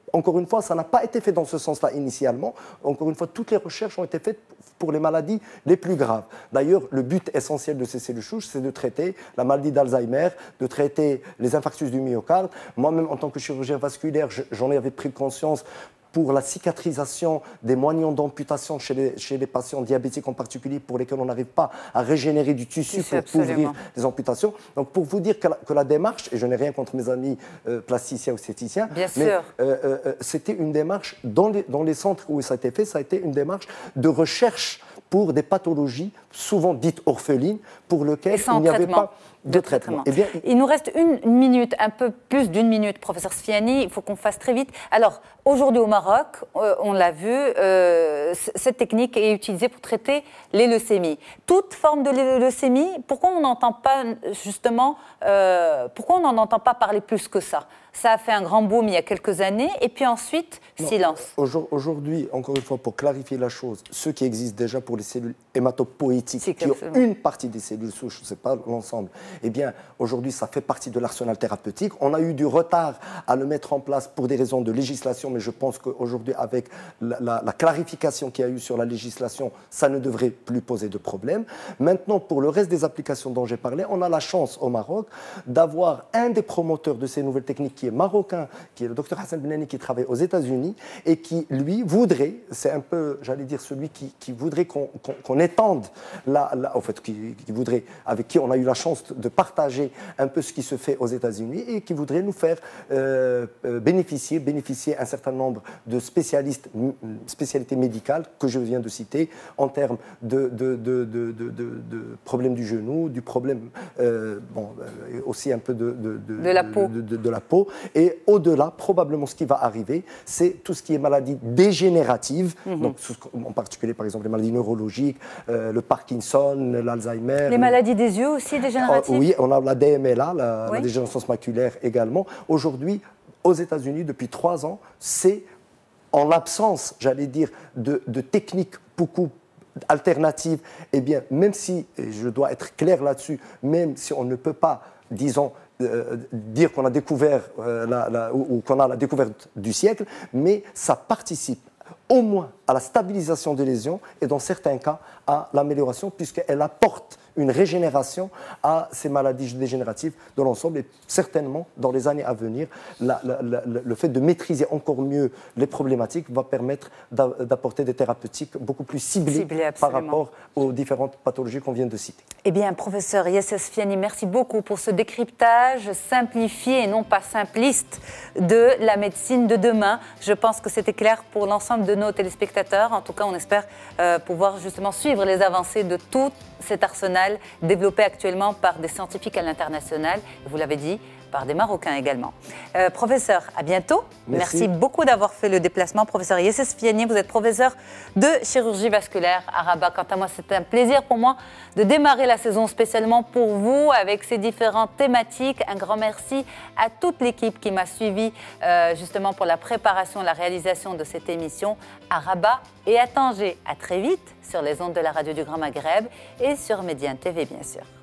Encore une fois, ça n'a pas été fait dans ce sens-là initialement. Encore une fois, toutes les recherches ont été faites pour les maladies les plus graves. D'ailleurs, le but essentiel de ces cellules souches, c'est de traiter la maladie d'Alzheimer, de traiter les infarctus du myocarde. Moi-même, en tant que chirurgien vasculaire, j'en avais pris conscience pour la cicatrisation des moignons d'amputation chez les, chez les patients diabétiques en particulier, pour lesquels on n'arrive pas à régénérer du tissu pour couvrir les amputations. Donc pour vous dire que la, que la démarche, et je n'ai rien contre mes amis euh, plasticiens ou esthéticiens, Bien mais sûr. Euh, euh, c'était une démarche, dans les, dans les centres où ça a été fait, ça a été une démarche de recherche pour des pathologies souvent dites orphelines, pour lesquelles il n'y avait pas de traitement. Eh bien, il nous reste une minute, un peu plus d'une minute, professeur Sfiani. Il faut qu'on fasse très vite. Alors, aujourd'hui au Maroc, euh, on l'a vu, euh, cette technique est utilisée pour traiter les leucémies. Toute forme de leucémie, pourquoi on n'entend pas justement, euh, pourquoi on n'en entend pas parler plus que ça? Ça a fait un grand boom il y a quelques années, et puis ensuite, non, silence. Aujourd'hui, encore une fois, pour clarifier la chose, ce qui existe déjà pour les cellules hématopoïétiques, qui ont une partie des cellules souches, ce n'est pas l'ensemble, eh bien, aujourd'hui, ça fait partie de l'arsenal thérapeutique. On a eu du retard à le mettre en place pour des raisons de législation, mais je pense qu'aujourd'hui, avec la, la, la clarification qu'il y a eu sur la législation, ça ne devrait plus poser de problème. Maintenant, pour le reste des applications dont j'ai parlé, on a la chance au Maroc d'avoir un des promoteurs de ces nouvelles techniques qui est marocain, qui est le docteur Hassan Benani, qui travaille aux États-Unis et qui, lui, voudrait, c'est un peu, j'allais dire, celui qui, qui voudrait qu'on qu'on, qu'on étende, la, la, en fait, qui, qui voudrait, avec qui on a eu la chance de partager un peu ce qui se fait aux États-Unis et qui voudrait nous faire euh, bénéficier, bénéficier un certain nombre de spécialistes, spécialités médicales que je viens de citer, en termes de, de, de, de, de, de, de problèmes du genou, du problème, euh, bon, aussi un peu de, de, de, de la peau. De, de, de la peau. Et au-delà, probablement, ce qui va arriver, c'est tout ce qui est maladie dégénérative, mm-hmm. donc en particulier, par exemple, les maladies neurologiques, euh, le Parkinson, l'Alzheimer. Les maladies des yeux aussi dégénératives. Euh, oui, on a la D M L A, la, oui. la dégénérescence maculaire également. Aujourd'hui, aux États-Unis, depuis trois ans, c'est en l'absence, j'allais dire, de, de techniques beaucoup alternatives. Eh bien, même si, et je dois être clair là-dessus, même si on ne peut pas, disons, Euh, dire qu'on a découvert euh, la, la, ou, ou qu'on a la découverte du siècle, mais ça participe au moins à la stabilisation des lésions et dans certains cas à l'amélioration, puisqu'elle apporte une régénération à ces maladies dégénératives de l'ensemble. Et certainement, dans les années à venir, la, la, la, le fait de maîtriser encore mieux les problématiques va permettre d'apporter des thérapeutiques beaucoup plus ciblées Ciblé, par rapport aux différentes pathologies qu'on vient de citer. Eh bien, professeur Yasser Sfiani, merci beaucoup pour ce décryptage simplifié et non pas simpliste de la médecine de demain. Je pense que c'était clair pour l'ensemble de nos téléspectateurs. En tout cas, on espère euh, pouvoir justement suivre les avancées de tout cet arsenal développé actuellement par des scientifiques à l'international, vous l'avez dit, par des Marocains également. Euh, professeur, à bientôt. Merci, Merci beaucoup d'avoir fait le déplacement. Professeur Yasser Sfiani, vous êtes professeur de chirurgie vasculaire à Rabat. Quant à moi, c'est un plaisir pour moi de démarrer la saison spécialement pour vous avec ces différentes thématiques. Un grand merci à toute l'équipe qui m'a suivi euh, justement pour la préparation, la réalisation de cette émission à Rabat et à Tanger. À très vite sur les ondes de la radio du Grand Maghreb et sur Médiane T V, bien sûr.